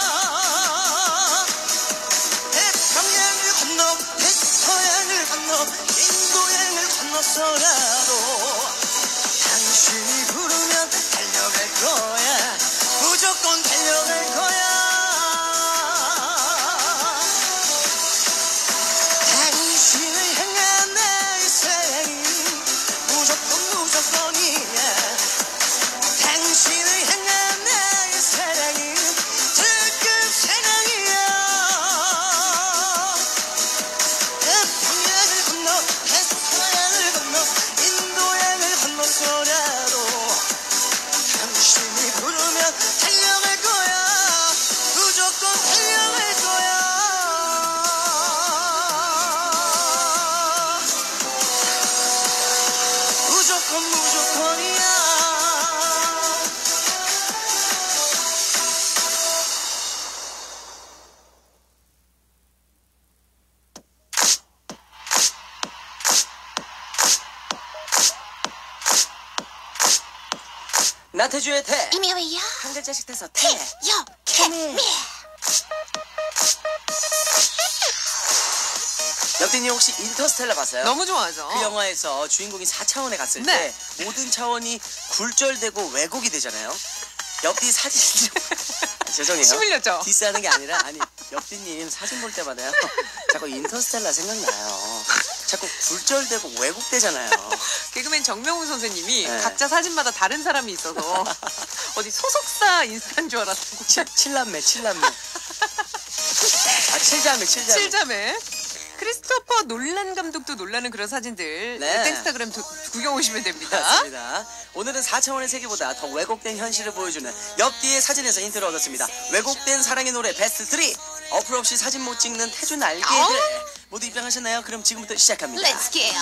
무조건 달려갈 거야. 무조건 무조건이야. 나태주의 태. 이미야. 한 글자씩 떼서 태. 여. 케미. 옆디님 혹시 인터스텔라 봤어요? 너무 좋아하죠. 그 영화에서 주인공이 사 차원에 갔을 네. 때 모든 차원이 굴절되고 왜곡이 되잖아요. 옆디 사진 좀 죄송해요. 침 흘렸죠? 디스하는 게 아니라 아니 옆디님 사진 볼 때마다요 자꾸 인터스텔라 생각나요. 자꾸 굴절되고 왜곡되잖아요. 개그맨 정명훈 선생님이 네. 각자 사진마다 다른 사람이 있어서 어디 소속사 인스타인 줄 알았다고. 칠, 칠남매 칠남매 아 칠자매 칠자매 칠자매. 크리스토퍼 놀란 감독도 놀라는 그런 사진들 네. 땡스타그램 두- 구경 오시면 됩니다. 맞습니다. 오늘은 사 차원의 세계보다 더 왜곡된 현실을 보여주는 옆뒤의 사진에서 힌트를 얻었습니다. 왜곡된 사랑의 노래 베스트 삼. 어플 없이 사진 못 찍는 태주 날개들. 모두 입장하셨나요? 그럼 지금부터 시작합니다. Let's go.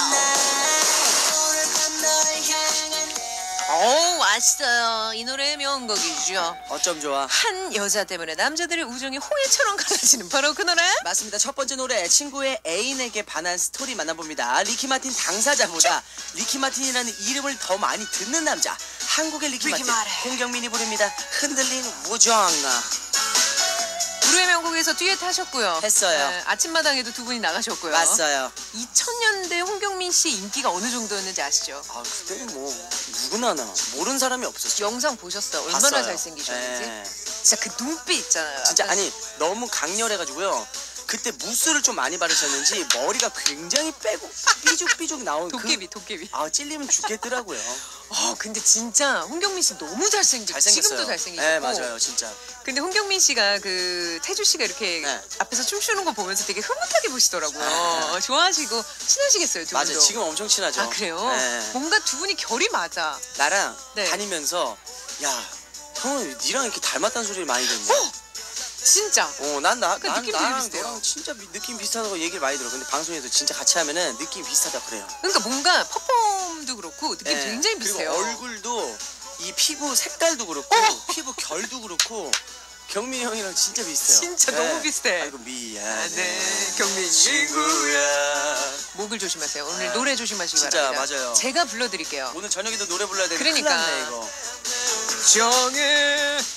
어 왔어요. 이 노래 명곡이죠. 어쩜 좋아. 한 여자 때문에 남자들의 우정이 호해처럼 갈라지는 바로 그 노래. 맞습니다. 첫 번째 노래 친구의 애인에게 반한 스토리 만나봅니다. 리키 마틴 당사자보다 리키 마틴이라는 이름을 더 많이 듣는 남자. 한국의 리키, 리키 마틴. 마틴. 홍경민이 부릅니다. 흔들린 우정. 불후의 명곡에서 듀엣 하셨고요. 했어요. 네, 아침마당에도 두 분이 나가셨고요. 맞어요. 이천 년대 홍경민 씨 인기가 어느 정도였는지 아시죠? 아 그때는 뭐 누구나 나 모르는 사람이 없었죠. 영상 보셨어요? 얼마나 봤어요. 잘생기셨는지. 네. 진짜 그 눈빛 있잖아요. 진짜 약간 아니 너무 강렬해가지고요. 그때 무스를 좀 많이 바르셨는지 머리가 굉장히 빼고 삐죽삐죽 나온 도깨비 도깨비. 그, 아 찔리면 죽겠더라고요. 어 근데 진짜 홍경민 씨 너무 잘생겼. 잘생겼어요. 지금도 잘생기셨고. 네 맞아요 진짜. 근데 홍경민 씨가 그 태주 씨가 이렇게 네. 앞에서 춤추는 거 보면서 되게 흐뭇하게 보시더라고요. 네. 어, 좋아하시고 친하시겠어요 두 분도. 맞아요 지금 엄청 친하죠. 아 그래요? 네. 뭔가 두 분이 결이 맞아. 나랑 네. 다니면서 야 형은 니랑 이렇게 닮았다는 소리를 많이 듣냐? 어 진짜. 어난나 그 난 느낌 되게 나랑 비슷해요. 너랑 진짜 미- 느낌 비슷하다고 얘기를 많이 들어. 근데 방송에서 진짜 같이 하면은 느낌 비슷하다 그래요. 그러니까 뭔가 퍼폼도 그렇고 느낌 네. 굉장히 비슷해요. 그리고 얼굴도 이 피부 색깔도 그렇고 어! 피부 결도 그렇고 경민이 형이랑 진짜 비슷해요. 진짜 너무 비슷해. 아이고 미안해. 아, 네. 경민 친구야. 목을 조심하세요. 오늘 아, 노래 조심하시기 진짜 바랍니다. 맞아요. 제가 불러드릴게요. 오늘 저녁에도 노래 불러야 되는데 그러니까. 큰일 났네 이거. 정해.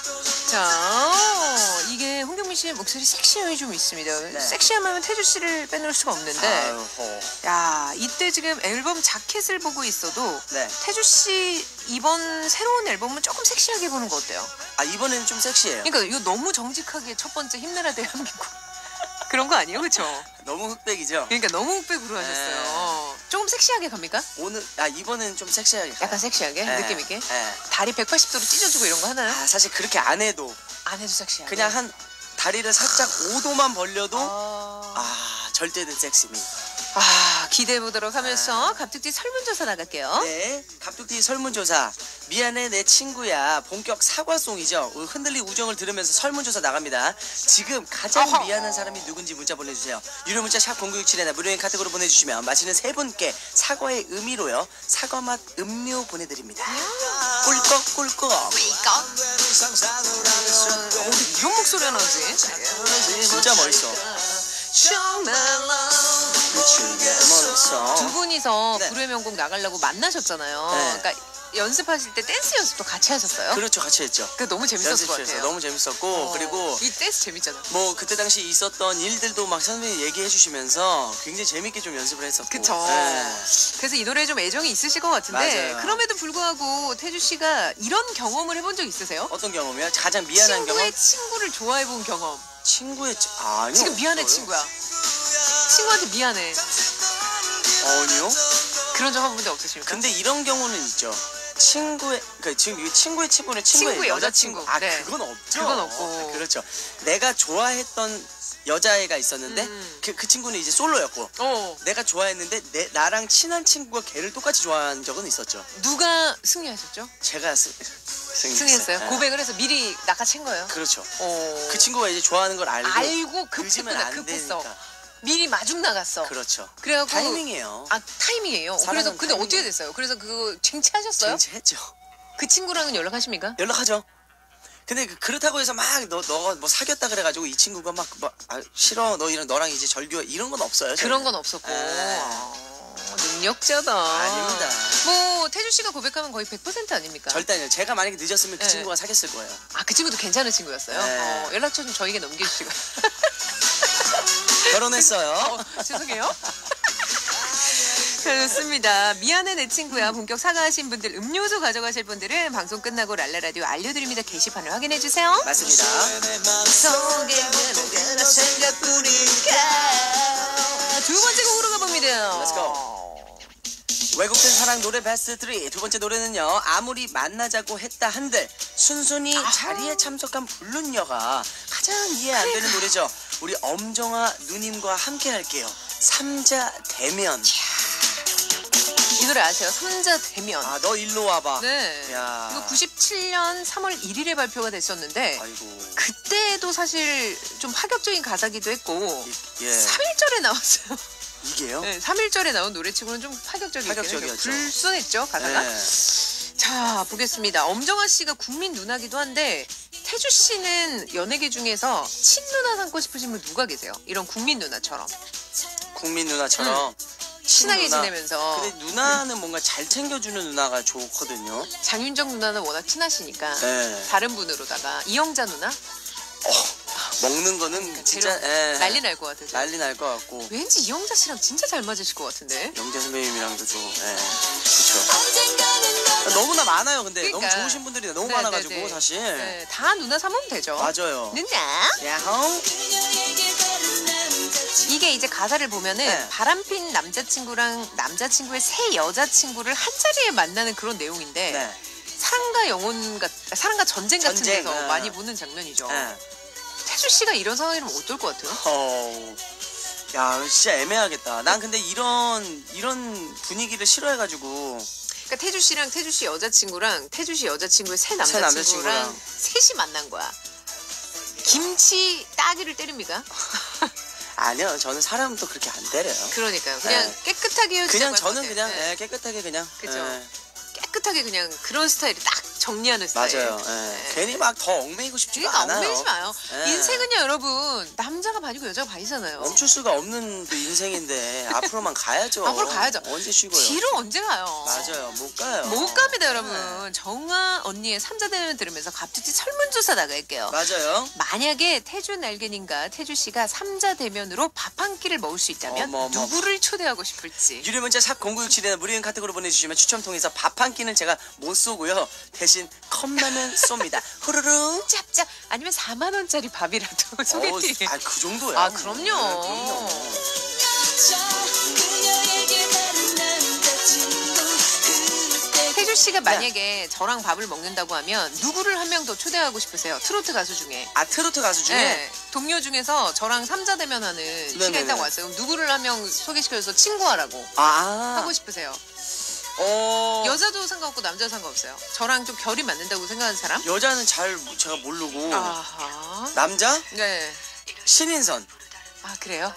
자, 이게 홍경민 씨의 목소리 섹시함이 좀 있습니다. 네. 섹시함하면 태주 씨를 빼놓을 수가 없는데, 아유, 호. 야, 이때 지금 앨범 자켓을 보고 있어도 네. 태주 씨 이번 새로운 앨범은 조금 섹시하게 보는 거 어때요? 아 이번에는 좀 섹시해요. 그러니까 이거 너무 정직하게 첫 번째 힘내라 대한민국 그런 거 아니에요, 그렇죠? 너무 흑백이죠. 그러니까 너무 흑백으로 하셨어요. 조금 섹시하게 갑니까? 오늘 아 이번에는 좀 섹시하게. 가요. 약간 섹시하게 네. 느낌 있게. 네. 다리 백팔십 도로 찢어주고 이런 거 하나요? 아 사실 그렇게 안 해도 안 해도 섹시하게. 그냥 한 다리를 살짝 오 도만 벌려도 아, 아 절대는 섹시미. 아 기대해 보도록 하면서 갑툭튀 설문조사 나갈게요. 네, 갑툭튀 설문조사. 미안해 내 친구야. 본격 사과송이죠. 흔들린 우정을 들으면서 설문조사 나갑니다. 지금 가장 어허. 미안한 사람이 누군지 문자 보내주세요. 유료 문자 샵 공구육칠에나 무료인 카톡으로 보내주시면 마시는 세 분께 사과의 의미로요. 사과 맛 음료 보내드립니다. 꿀꺽 꿀꺽. 어, 이런 목소리가 나오지? 진짜 멋있어. 멋있어. 두 분이서 네. 불후의 명곡 나가려고 만나셨잖아요. 네. 그러니까 연습하실 때 댄스 연습도 같이 하셨어요? 그렇죠, 같이 했죠. 그 너무 재밌었을 것 연습실에서 같아요. 너무 재밌었고 어, 그리고 이 댄스 재밌잖아. 뭐 그때 당시 있었던 일들도 막 선배님 얘기해 주시면서 굉장히 재밌게 좀 연습을 했었고. 그쵸. 네. 그래서 이 노래에 좀 애정이 있으실 것 같은데 맞아요. 그럼에도 불구하고 태주 씨가 이런 경험을 해본 적 있으세요? 어떤 경험이요? 가장 미안한 친구의 경험? 친구를 좋아해 본 경험. 친구의 치... 아니요. 지금 미안해 없어요. 친구야. 친구한테 미안해. 아니요. 그런 적 한 번도 없으십니까? 근데 이런 경우는 있죠. 친구의 그러니까 지금 이 친구의 친구는 친구의 친구의 여자친구. 여자친구. 아 네. 그건 없죠. 그건 없고. 그렇죠. 내가 좋아했던 여자애가 있었는데 음. 그, 그 친구는 이제 솔로였고 어. 내가 좋아했는데 내, 나랑 친한 친구가 걔를 똑같이 좋아한 적은 있었죠. 누가 승리하셨죠? 제가 스, 승리했어요. 승리했어요. 네. 고백을 해서 미리 낚아챈 거예요. 그렇죠. 어. 그 친구가 이제 좋아하는 걸 알고 알고 늦으면 급했구나. 안 급했어. 되니까. 미리 마중 나갔어. 그렇죠. 그래갖고 타이밍이에요. 아 타이밍이에요. 그래서 사랑은 근데 타이밍이에요. 어떻게 됐어요? 그래서 그거 쟁취하셨어요? 쟁취했죠. 그 친구랑은 연락하십니까? 연락하죠. 근데 그- 그렇다고 해서 막 너 너가 뭐 사귀었다 그래가지고 이 친구가 막, 막 아, 싫어 너 이런 너랑 이제 절교 이런 건 없어요. 저는. 그런 건 없었고. 에. 아, 능력자다. 아닙니다. 뭐 태주 씨가 고백하면 거의 백 퍼센트 아닙니까? 절대 아니에요. 제가 만약에 늦었으면 그 네. 친구가 사귀었을 거예요. 아, 그 친구도 괜찮은 친구였어요? 네. 어, 연락처 좀 저에게 넘겨주시고. 결혼했어요. 어, 죄송해요. 좋습니다. 미안해 내 친구야. 본격 사과하신 분들, 음료수 가져가실 분들은 방송 끝나고 랄라라디오 알려드립니다. 게시판을 확인해주세요. 맞습니다. 두 번째 곡으로 가봅니다. Let's go. 외국된 사랑 노래 베스트 삼. 두 번째 노래는요. 아무리 만나자고 했다 한들 순순히 아하. 자리에 참석한 불륜녀가 가장 이해 안 되는 노래죠. 우리 엄정화 누님과 함께 할게요. 삼자 대면. 이 노래 아세요? 삼자 대면. 아, 너 일로 와봐. 네. 야. 이거 구십칠 년 삼월 일일에 발표가 됐었는데 아이고. 그때도 사실 좀 파격적인 가사기도 했고 이- 예. 삼일절에 나왔어요. 이게요? 네, 삼일절에 나온 노래치고는 좀 파격적이긴 해요. 파격적이었죠. 불순했죠, 가사가. 네. 자, 보겠습니다. 엄정화 씨가 국민 누나기도 한데 태주 씨는 연예계 중에서 친누나 삼고 싶으신 분 누가 계세요? 이런 국민 누나처럼 국민 누나처럼 친하게 누나. 지내면서. 근데 누나는 뭔가 잘 챙겨주는 누나가 좋거든요. 장윤정 누나는 워낙 친하시니까 네. 다른 분으로다가 이영자 누나 먹는 거는 진짜 재료 예. 난리 날 것 같아서. 난리 날 것 같고 왠지 이영자 씨랑 진짜 잘 맞으실 것 같은데. 영재 선배님이랑도 좀 예. 그렇죠. 너무나 많아요. 근데 그러니까. 너무 좋으신 분들이 너무 네, 많아가지고 네, 네. 사실 네, 다 누나 삼으면 되죠. 맞아요. 누나. 야홍. 이게 이제 가사를 보면은 네. 바람핀 남자친구랑 남자친구의 새 여자친구를 한 자리에 만나는 그런 내용인데 네. 사랑과 영혼 같 사랑과 전쟁 같은 전쟁, 데서 네. 많이 보는 장면이죠. 예. 태주 씨가 이런 상황이면 어떨 것 같아요? 어. 야 진짜 애매하겠다. 난 근데 이런 이런 분위기를 싫어해가지고 그러니까 태주 씨랑 태주 씨 여자친구랑 태주 씨 여자친구의 새 남자친구랑, 남자친구랑. 셋이 만난 거야. 김치 따기를 때립니까? 아니요. 저는 사람은 또 그렇게 안 때려요. 그러니까요. 그냥 네. 깨끗하게 헤어지자고 그냥 할것 저는 같아요. 그냥 네. 예, 깨끗하게 그냥 그죠. 예. 깨끗하게 그냥 그런 스타일이 딱 정리하는 스타일. 맞아요. 예. 네. 괜히 막 더 얽매이고 싶지가 그러니까 않아요. 얽매이지 마요. 예. 인생은요, 여러분. 남자가 반이고 여자가 반이잖아요. 멈출 수가 없는 그 인생인데 앞으로만 가야죠. 앞으로 가야죠. 언제 쉬고요? 뒤로 언제 가요? 맞아요. 못 가요. 못 갑니다, 네. 여러분. 정아 언니의 삼자대면 들으면서 갑자기 설문조사 나갈게요. 맞아요. 만약에 태주 날개님과 태주 씨가 삼자대면으로 밥 한 끼를 먹을 수 있다면 어머, 어머. 누구를 초대하고 싶을지. 유료 문자 샵 공구육칠에 무료인 카톡으로 보내주시면 추첨 통해서 밥 한 끼는 제가 못 쏘고요. 대신 컵라면 쏩니다. 후루루. 짭짭. 아니면 사만 원짜리 밥이라도 소개팅. 아그 정도야. 아, 그럼요. 네, 그럼요. 태주 씨가 만약에 저랑 밥을 먹는다고 하면 누구를 한 명 더 초대하고 싶으세요? 트로트 가수 중에. 아 트로트 가수 중에 네, 동료 중에서 저랑 삼자대면하는 씨가 네네네. 있다고 왔어요. 그럼 누구를 한 명 소개시켜서 친구하라고 아 하고 싶으세요? 어 여자도 상관없고 남자도 상관없어요. 저랑 좀 결이 맞는다고 생각하는 사람? 여자는 잘 제가 모르고 아하. 남자 네. 신인선 아, 그래요?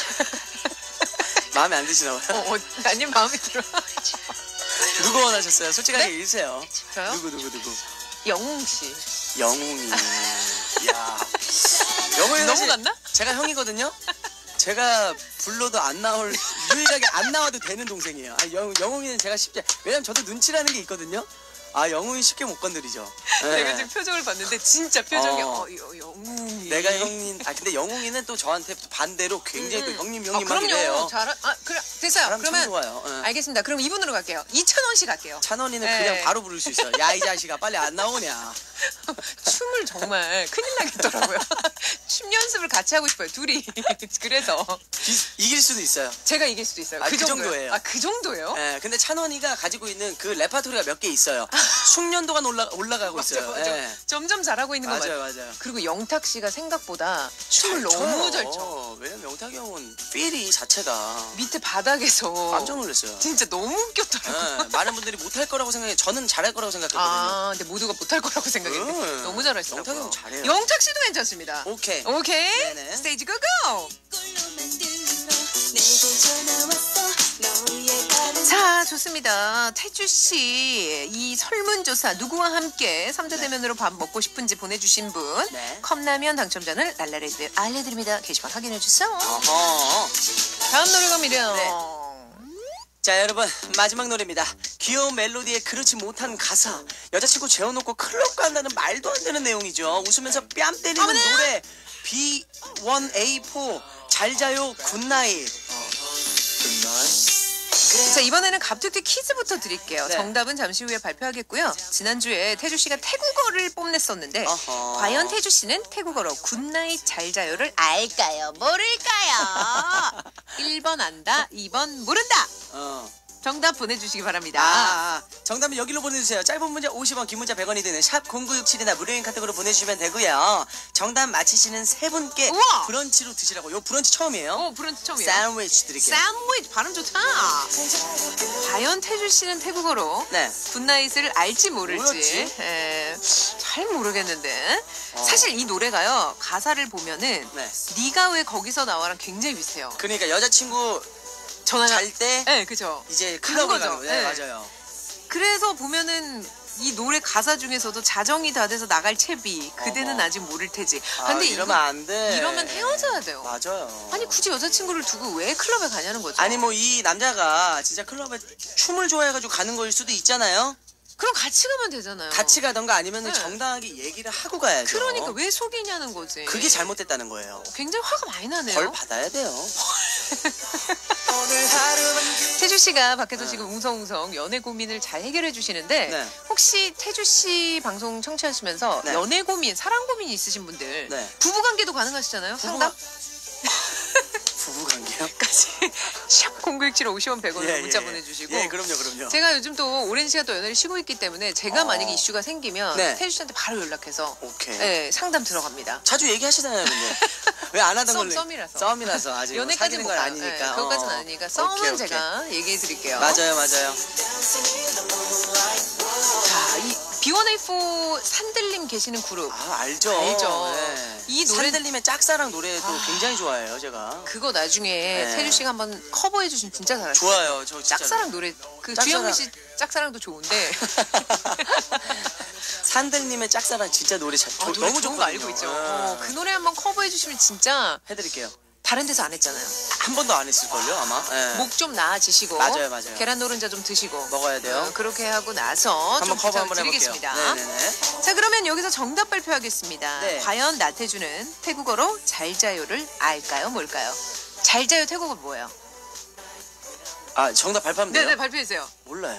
마음에 안 드시나 봐요. 어, 어, 아님 마음에 들어. 누구 원하셨어요? 솔직하게 네? 일세요. 저요? 누구 누구 누구? 영웅 씨. 영웅이. 야. 영웅이 너무 사실 갔나? 제가 형이거든요. 제가 불러도 안 나올 유일하게 안 나와도 되는 동생이에요. 아, 영, 영웅이는 제가 쉽게 왜냐면 저도 눈치라는 게 있거든요. 아 영웅이 쉽게 못 건드리죠. 네. 내가 지금 표정을 봤는데 진짜 표정이 어. 어, 여- 영웅이. 내가 형님 아 근데 영웅이는 또 저한테 또 반대로 굉장히 또 형님 어, 형님 막 그럼요. 이래요. 잘, 아, 그래, 됐어요. 사람 참 그러면 좋아요. 예. 알겠습니다. 그럼 이분으로 갈게요. 이찬원 씨 갈게요. 찬원이는 네. 그냥 바로 부를 수 있어요. 야 이 자식아 빨리 안 나오냐. 춤을 정말 큰일 나겠더라고요. 춤 연습을 같이 하고 싶어요. 둘이. 그래서 비- 이길 수도 있어요. 제가 이길 수도 있어요. 아, 그, 그 정도예요. 정도예요. 아, 그 정도예요? 예, 근데 찬원이가 가지고 있는 그 레파토리가 몇 개 있어요. 숙련도가 올라, 올라가고 있어요. 맞아, 맞아. 예. 점점 잘하고 있는 거 맞아요, 맞아요. 맞아요. 그리고 영탁 씨가 생각보다 춤을 잘 너무 쳐요. 잘 쳐. 왜냐면 영탁이 형은 필이 자체가 밑에 바닥에서 깜짝 놀랐어요. 진짜 너무 웃겼더라고요. 예, 많은 분들이 못할 거라고 생각해. 저는 잘할 거라고 생각했거든요. 아, 근데 모두가 못할 거라고 생각했는데 음. 너무 잘하시더라고요. 영탁이 형 잘해요. 영탁 씨도 괜찮습니다. 오케이. 오케이. 네네. 스테이지 고고. 꼴로 만들어 내게 전화 왔어 너의 다른 자, 좋습니다. 태주 씨, 이 설문조사 누구와 함께 삼자 대면으로 밥 먹고 싶은지 보내주신 분, 네. 컵라면 당첨자는 랄라레드 알려드립니다. 게시판 확인해 주세요. 어허. 다음 노래 갑니다. 네. 자, 여러분, 마지막 노래입니다. 귀여운 멜로디에 그렇지 못한 가사. 여자친구 재워놓고 클럽 간다는 말도 안 되는 내용이죠. 웃으면서 뺨 때리는 어머나! 노래. 비 원 에이 포 잘 자요 굿나잇. 자, 이번에는 갑툭튀 퀴즈부터 드릴게요. 네. 정답은 잠시 후에 발표하겠고요. 지난주에 태주 씨가 태국어를 뽐냈었는데 어허. 과연 태주 씨는 태국어로 굿나잇 잘 자요를 알까요? 모를까요? 일 번 안다, 이 번 모른다. 어. 정답 보내주시기 바랍니다. 아, 정답은 여기로 보내주세요. 짧은 문자 오십 원, 긴 문자 백 원이 되는 샵 공구육칠이나 무료인 카톡으로 보내주시면 되고요. 정답 맞히시는 세 분께 우와! 브런치로 드시라고. 요 브런치 처음이에요. 어, 브런치 처음이에요. 샌드위치 드릴게요. 샌드위치 발음 좋다. 과연 태주 씨는 태국어로 네. 굿나잇을 알지 모를지 뭐였지? 에, 잘 모르겠는데 어. 사실 이 노래가요 가사를 보면은 네. 네가 왜 거기서 나와랑 굉장히 비슷해요. 그러니까 여자친구 전화가 잘 때 네, 그죠. 이제 그런 클럽을 거죠. 가는 거예요. 네. 맞아요. 그래서 보면은 이 노래 가사 중에서도 자정이 다 돼서 나갈 채비 그대는 어허. 아직 모를 테지. 아, 근데 이러면 이거- 안 돼. 이러면 헤어져야 돼요. 맞아요. 아니 굳이 여자친구를 두고 왜 클럽에 가냐는 거죠. 아니 뭐 이 남자가 진짜 클럽에 춤을 좋아해가지고 가는 거일 수도 있잖아요. 그럼 같이 가면 되잖아요. 같이 가던가 아니면 은 네. 정당하게 얘기를 하고 가야죠. 그러니까 왜 속이냐는 거지. 그게 잘못됐다는 거예요. 굉장히 화가 많이 나네요. 벌 받아야 돼요. 태주 씨가 밖에서 지금 웅성웅성 연애 고민을 잘 해결해 주시는데 네. 혹시 태주 씨 방송 청취하시면서 네. 연애 고민, 사랑 고민 있으신 분들 네. 부부 관계도 가능하시잖아요. 상담 부부 관계요? 까지 샵 공구육칠 오십 원 백 원으로 예, 문자 예. 보내주시고 예, 그럼요, 그럼요. 제가 요즘 또 오랜 시간 또 연애를 쉬고 있기 때문에 제가 어. 만약에 이슈가 생기면 네. 태주 씨한테 바로 연락해서 오케이. 네, 상담 들어갑니다. 자주 얘기하시잖아요, 근데. 왜 안 하던 썸, 걸로. 썸이라서. 썸이라서 아직 뭐 연애까지는 사귀는 못 건 가요. 아니니까. 네, 그것까지는 어. 아니니까 썸은 오케이, 오케이. 제가 얘기해 드릴게요. 맞아요, 맞아요. 자, 이 비원에이포 산들님 계시는 그룹 아, 알죠. 알죠. 네. 이 노래- 산들님의 짝사랑 노래도 아. 굉장히 좋아해요, 제가. 그거 나중에 네. 태주 씨가 한번 커버해 주시면 진짜 잘하실 거예요. 좋아요, 저 진짜. 짝사랑 노래 그 짝사랑. 주영미 씨 짝사랑도 좋은데 산들님의 짝사랑 진짜 노래 잘, 아, 저, 노래 너무 좋은 거 좋거든요. 알고 있죠. 네. 어, 그 노래 한번 커버해 주시면 진짜 해드릴게요. 다른 데서 안 했잖아요. 한 번도 안 했을걸요, 아마. 네. 목 좀 나아지시고 맞아요, 맞아요. 계란 노른자 좀 드시고 먹어야 돼요. 어, 그렇게 하고 나서 좀 한번 커버 한번 해볼게요. 부탁드리겠습니다. 네네네. 자, 그러면 여기서 정답 발표하겠습니다. 네. 과연 나태주는 태국어로 잘 자요를 알까요? 뭘까요? 잘 자요 태국어 뭐예요? 아, 정답 발표하면 돼요? 네네 발표해 주세요. 몰라요.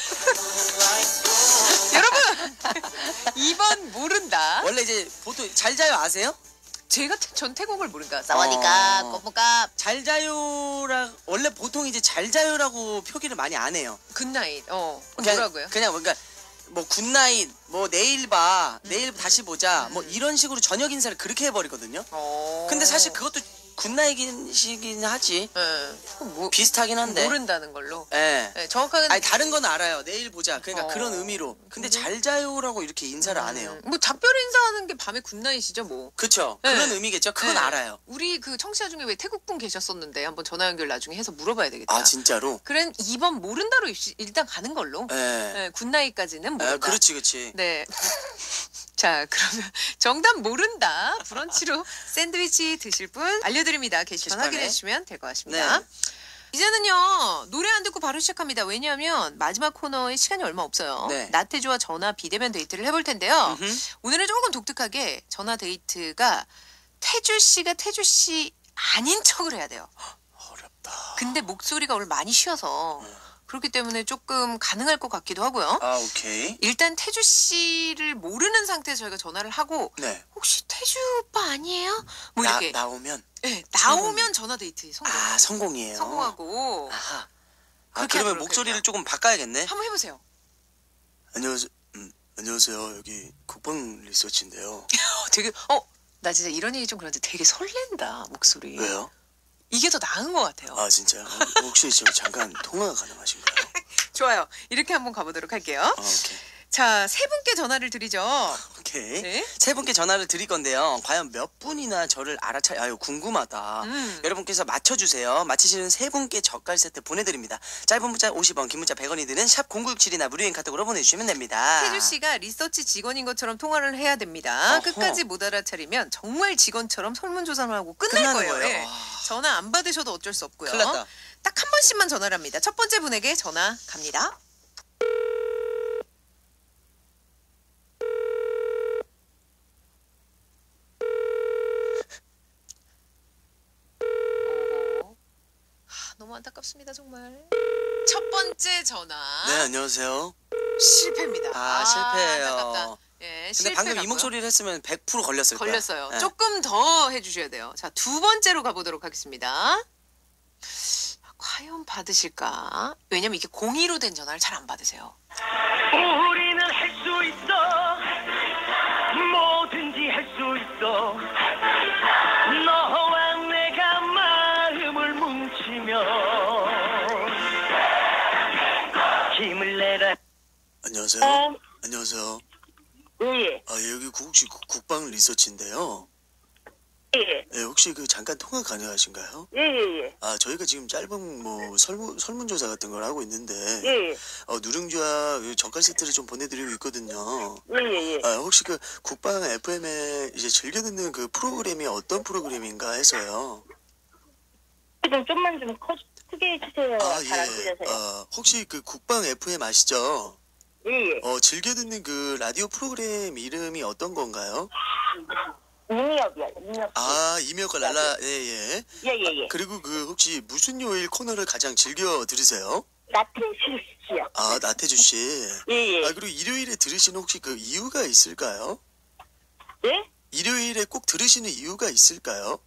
여러분 이 번 모른다. 원래 이제 보통 잘 자요 아세요? 제가 태- 전 태국어를 모른다. 어. 사와디까 꼬꼬까 잘 자요라 원래 보통 이제 잘 자요라고 표기를 많이 안 해요. 굿나잇. 어 그냥, 뭐라고요? 그냥 뭔가 뭐 굿나잇, 뭐 내일 봐, 내일 다시 보자, 뭐 이런 식으로 저녁 인사를 그렇게 해버리거든요. 어. 근데 사실 그것도 굿나잇이긴 하지. 네. 그럼 뭐 비슷하긴 한데. 모른다는 걸로. 예. 네, 정확하게 아니 다른 건 알아요. 내일 보자. 그러니까 어. 그런 의미로. 근데 근데- 잘 자요라고 이렇게 인사를 안 해요. 뭐 작별 인사하는 게 밤에 굿나잇이죠 뭐. 그쵸? 네. 그런 의미겠죠? 그건 네. 알아요. 우리 그 청취자 중에 왜 태국분 계셨었는데 한번 전화 연결 나중에 해서 물어봐야 되겠다. 아 진짜로? 그래 이 번 모른다로 입시- 일단 가는 걸로. 예. 네, 굿나잇까지는 모른다. 아, 그렇지 그렇지. 네. 자, 그러면 정답 모른다. 브런치로 샌드위치 드실 분 알려드립니다. 게시판 게시판에. 확인해 주시면 될 것 같습니다. 네. 이제는요 노래 안 듣고 바로 시작합니다. 왜냐하면 마지막 코너에 시간이 얼마 없어요. 네. 나태주와 전화 비대면 데이트를 해볼 텐데요. 음흠. 오늘은 조금 독특하게 전화 데이트가 태주 씨가 태주 씨 아닌 척을 해야 돼요. 어렵다. 근데 목소리가 오늘 많이 쉬어서 그렇기 때문에 조금 가능할 것 같기도 하고요. 아, 오케이. 일단 태주 씨를 모르는 상태에서 저희가 전화를 하고 네. 혹시 태주 오빠 아니에요? 뭐 나, 이렇게 나오면 네, 나오면 전화 데이트 성공. 아, 성공이에요. 성공하고 아하. 아, 그렇게 그러면 하도록 목소리를 할게요. 조금 바꿔야겠네. 한번 해보세요. 안녕하세요. 음, 안녕하세요. 여기 국방 리서치인데요. 어, 되게 어 나 진짜 이런 얘기 좀 그런데 되게 설렌다 목소리. 왜요? 이게 더 나은 것 같아요. 아 진짜요? 혹시 지금 잠깐 통화 가능하신가요? 좋아요. 이렇게 한번 가보도록 할게요. 아 오케이. 자, 세 분께 전화를 드리죠. 오케이. 네. 세 분께 전화를 드릴 건데요. 과연 몇 분이나 저를 알아차, 아유, 궁금하다. 음. 여러분께서 맞춰주세요. 맞히시는 세 분께 젓갈 세트 보내드립니다. 짧은 문자 오십 원, 긴 문자 백 원이 드는 샵 공구육칠이나 무료인 카톡으로 보내주시면 됩니다. 태주 씨가 리서치 직원인 것처럼 통화를 해야 됩니다. 어허. 끝까지 못 알아차리면 정말 직원처럼 설문조사를 하고 끝날 끝나는 거예요. 거예요? 예. 와. 전화 안 받으셔도 어쩔 수 없고요. 큰일 났다. 딱 한 번씩만 전화를 합니다. 첫 번째 분에게 전화 갑니다. 어. 하, 너무 안타깝습니다 정말. 첫 번째 전화 네 안녕하세요. 실패입니다. 아, 실패예요. 안타깝다. 예, 근데 실패 방금 이 같고요. 목소리를 했으면 백 퍼센트 걸렸을 거야. 걸렸어요. 네. 조금 더 해주셔야 돼요. 자, 두 번째로 가보도록 하겠습니다. 과연 받으실까? 왜냐면 이게 공이로 된 전화를 잘 안 받으세요. 우리는 할 수 있어 뭐든지 할 수 있어 너와 내가 마음을 뭉치면 힘을 내라. 안녕하세요. 어? 안녕하세요. 예, 아 여기 국- 혹시 국- 국방 리서치인데요. 예, 네 혹시 그 잠깐 통화 가능하신가요? 예, 예, 예, 아 저희가 지금 짧은 뭐 설문 설문조사 같은 걸 하고 있는데 예, 어, 누룽지와 그 젓갈 세트를 좀 보내드리고 있거든요. 예, 예, 예. 아, 혹시 그 국방 에프엠에 이제 즐겨 듣는 그 프로그램이 어떤 프로그램인가 해서요. 좀 좀만 좀 커, 크게 해주세요. 아 잘 안 예. 들려서요. 아 혹시 그 국방 에프엠 아시죠? 예, 예. 어 즐겨 듣는 그 라디오 프로그램 이름이 어떤 건가요? 임의업이야, 임의업. 아 이명과 랄라 예예. 예, 예, 예. 그리고 그 혹시 무슨 요일 코너를 가장 즐겨 들으세요? 나태실 씨요. 아 나태주 씨. 예, 예. 아 그리고 일요일에 들으시는 혹시 그 이유가 있을까요? 예? 일요일에 꼭 들으시는 이유가 있을까요?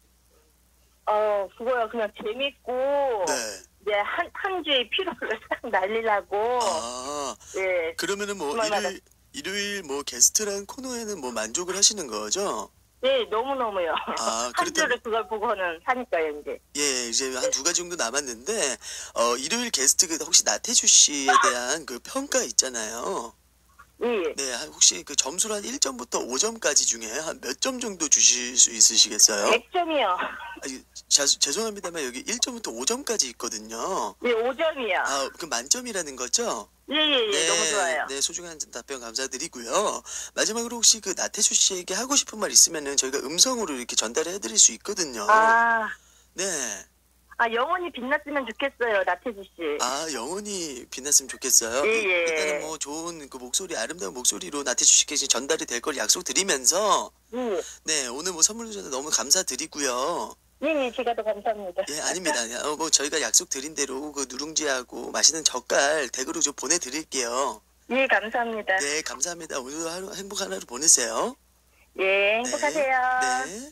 어, 그거요. 그냥 재밌고. 네. 이제 한, 한 주의 피로를 싹 날리려고. 아 예. 그러면은 뭐 주말마다. 일요일 일요일 뭐 게스트랑 코너에는 뭐 만족을 하시는 거죠? 네, 너무너무요. 아, 한 그렇다면- 주를 그걸 보고는 사니까요, 이제. 예, 이제 한 두 가지 정도 남았는데 어 일요일 게스트 그 혹시 나태주 씨에 대한 그 평가 있잖아요. 예, 예. 네, 한 혹시 그 점수를 한 일 점부터 오 점까지 중에 한 몇 점 정도 주실 수 있으시겠어요? 백 점이요. 아니, 자, 죄송합니다만 여기 일 점부터 오 점까지 있거든요. 네, 오 점이요. 아, 그 만점이라는 거죠? 예, 예, 예. 너무 좋아요. 네, 소중한 답변 감사드리고요. 마지막으로 혹시 그 나태주 씨에게 하고 싶은 말 있으면은 저희가 음성으로 이렇게 전달을 해드릴 수 있거든요. 아, 네. 아, 영원히 빛났으면 좋겠어요, 나태주 씨. 아, 영원히 빛났으면 좋겠어요. 예, 예. 일단은 뭐 좋은 그 목소리, 아름다운 목소리로 나태주 씨께 지금 전달이 될 걸 약속드리면서 예, 네, 오늘 뭐 선물 주셔서 너무 감사드리고요. 예, 예, 제가 더 감사합니다. 예, 아닙니다. 어, 뭐 저희가 약속드린 대로 그 누룽지하고 맛있는 젓갈 댁으로 좀 보내드릴게요. 예, 감사합니다. 네, 감사합니다. 오늘도 하루 행복한 하루 보내세요. 예, 네. 행복하세요. 네.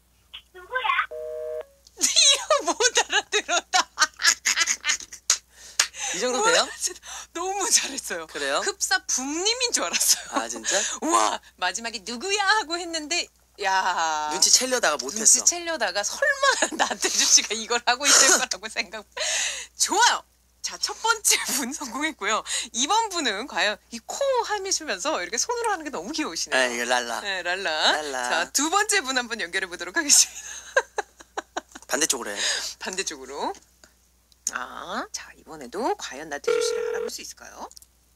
이거 못 알아들었다. 이 정도 돼요? 너무 잘했어요. 그래요? 흡사 북님인 줄 알았어요. 아, 진짜? 와, 마지막에 누구야 하고 했는데 야 눈치 채려다가 못했어. 눈치채려다가 설마 나태주 씨가 이걸 하고 있을 거라고 생각. 좋아요. 자, 첫 번째 분 성공했고요. 이번 분은 과연 이 코 하미시면서 이렇게 손으로 하는 게 너무 귀여우시네요. 아, 이거 랄라. 네, 랄라. 랄라. 자, 두 번째 분 한번 연결해 보도록 하겠습니다. 반대쪽으로 해. 반대쪽으로. 아, 자, 이번에도 과연 나태주 씨를 알아볼 수 있을까요?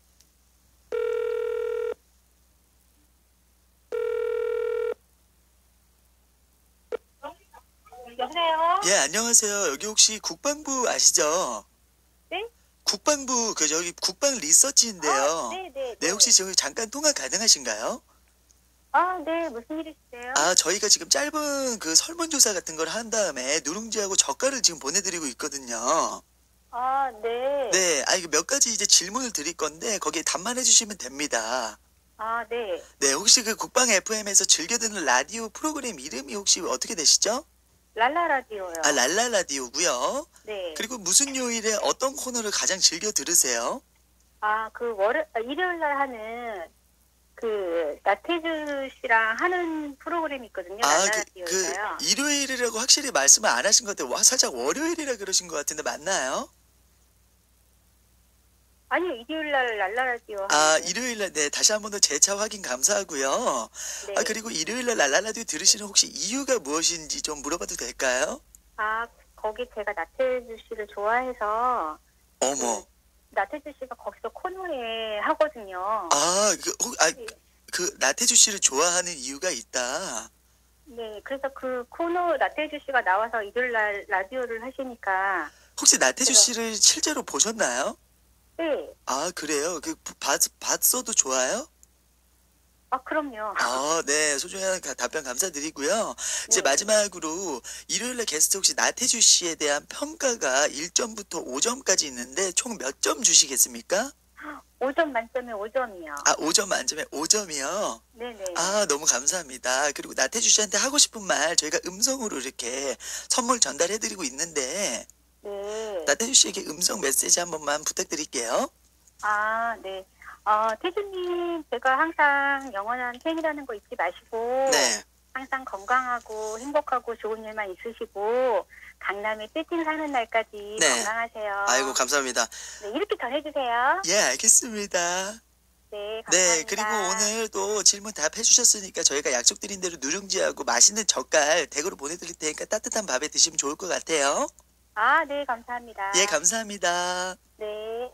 여보세요? 예, 안녕하세요. 여기 혹시 국방부 아시죠? 네? 국방부 그 저기 국방 리서치인데요. 아, 네, 네, 네, 네. 혹시 저기 잠깐 통화 가능하신가요? 아, 네, 무슨 일이세요? 아, 저희가 지금 짧은 그 설문조사 같은 걸 한 다음에 누룽지하고 젓갈을 지금 보내드리고 있거든요. 아, 네. 네, 아, 이거 몇 가지 이제 질문을 드릴 건데, 거기에 답만 해주시면 됩니다. 아, 네. 네, 혹시 그 국방 에프엠에서 즐겨 듣는 라디오 프로그램 이름이 혹시 어떻게 되시죠? 랄라 라디오요. 아, 랄라 라디오고요. 네. 그리고 무슨 요일에 어떤 코너를 가장 즐겨 들으세요? 아, 그 월요 아, 일요일 날 하는 그 나태주 씨랑 하는 프로그램이 있거든요. 아, 랄라 그, 그 라디오에서요. 일요일이라고 확실히 말씀을 안 하신 것 같아요. 와, 살짝 월요일이라 그러신 것 같은데 맞나요? 아니요, 일요일 날 랄라 라디오. 아, 하는데. 일요일날 네, 다시 한 번 더 재차 확인 감사하고요. 네. 아, 그리고 일요일날 랄라라디오 들으시는 혹시 이유가 무엇인지 좀 물어봐도 될까요? 아, 거기 제가 나태주 씨를 좋아해서 어머. 나태주 씨가 거기서 코너에 하거든요. 아, 그, 혹, 아, 그, 그 나태주 씨를 좋아하는 이유가 있다. 네, 그래서 그 코너 나태주 씨가 나와서 일요일 날 라디오를 하시니까 혹시 나태주 제가- 씨를 실제로 보셨나요? 네, 아, 그래요? 그, 봤, 봤어도 좋아요? 아 그럼요. 아, 네. 소중한 가- 답변 감사드리고요. 이제 네. 마지막으로 일요일날 게스트 혹시 나태주 씨에 대한 평가가 일 점부터 오 점까지 있는데 총 몇 점 주시겠습니까? 오 점 만점에 오 점이요. 아, 오 점 만점에 오 점이요? 네네. 아, 너무 감사합니다. 그리고 나태주 씨한테 하고 싶은 말 저희가 음성으로 이렇게 선물 전달해드리고 있는데 네. 나태주 씨에게 음성 메시지 한 번만 부탁드릴게요. 아, 네. 어, 태주님, 제가 항상 영원한 팬이라는 거 잊지 마시고 네. 항상 건강하고 행복하고 좋은 일만 있으시고 강남에 빌딩 사는 날까지 네. 건강하세요. 아이고, 감사합니다. 네, 이렇게 전해주세요. 예, 알겠습니다. 네, 감사합니다. 네, 그리고 오늘 또 질문 답해 주셨으니까 저희가 약속드린 대로 누룽지하고 맛있는 젓갈 댁으로 보내드릴 테니까 따뜻한 밥에 드시면 좋을 것 같아요. 아, 네, 감사합니다. 예, 감사합니다. 네.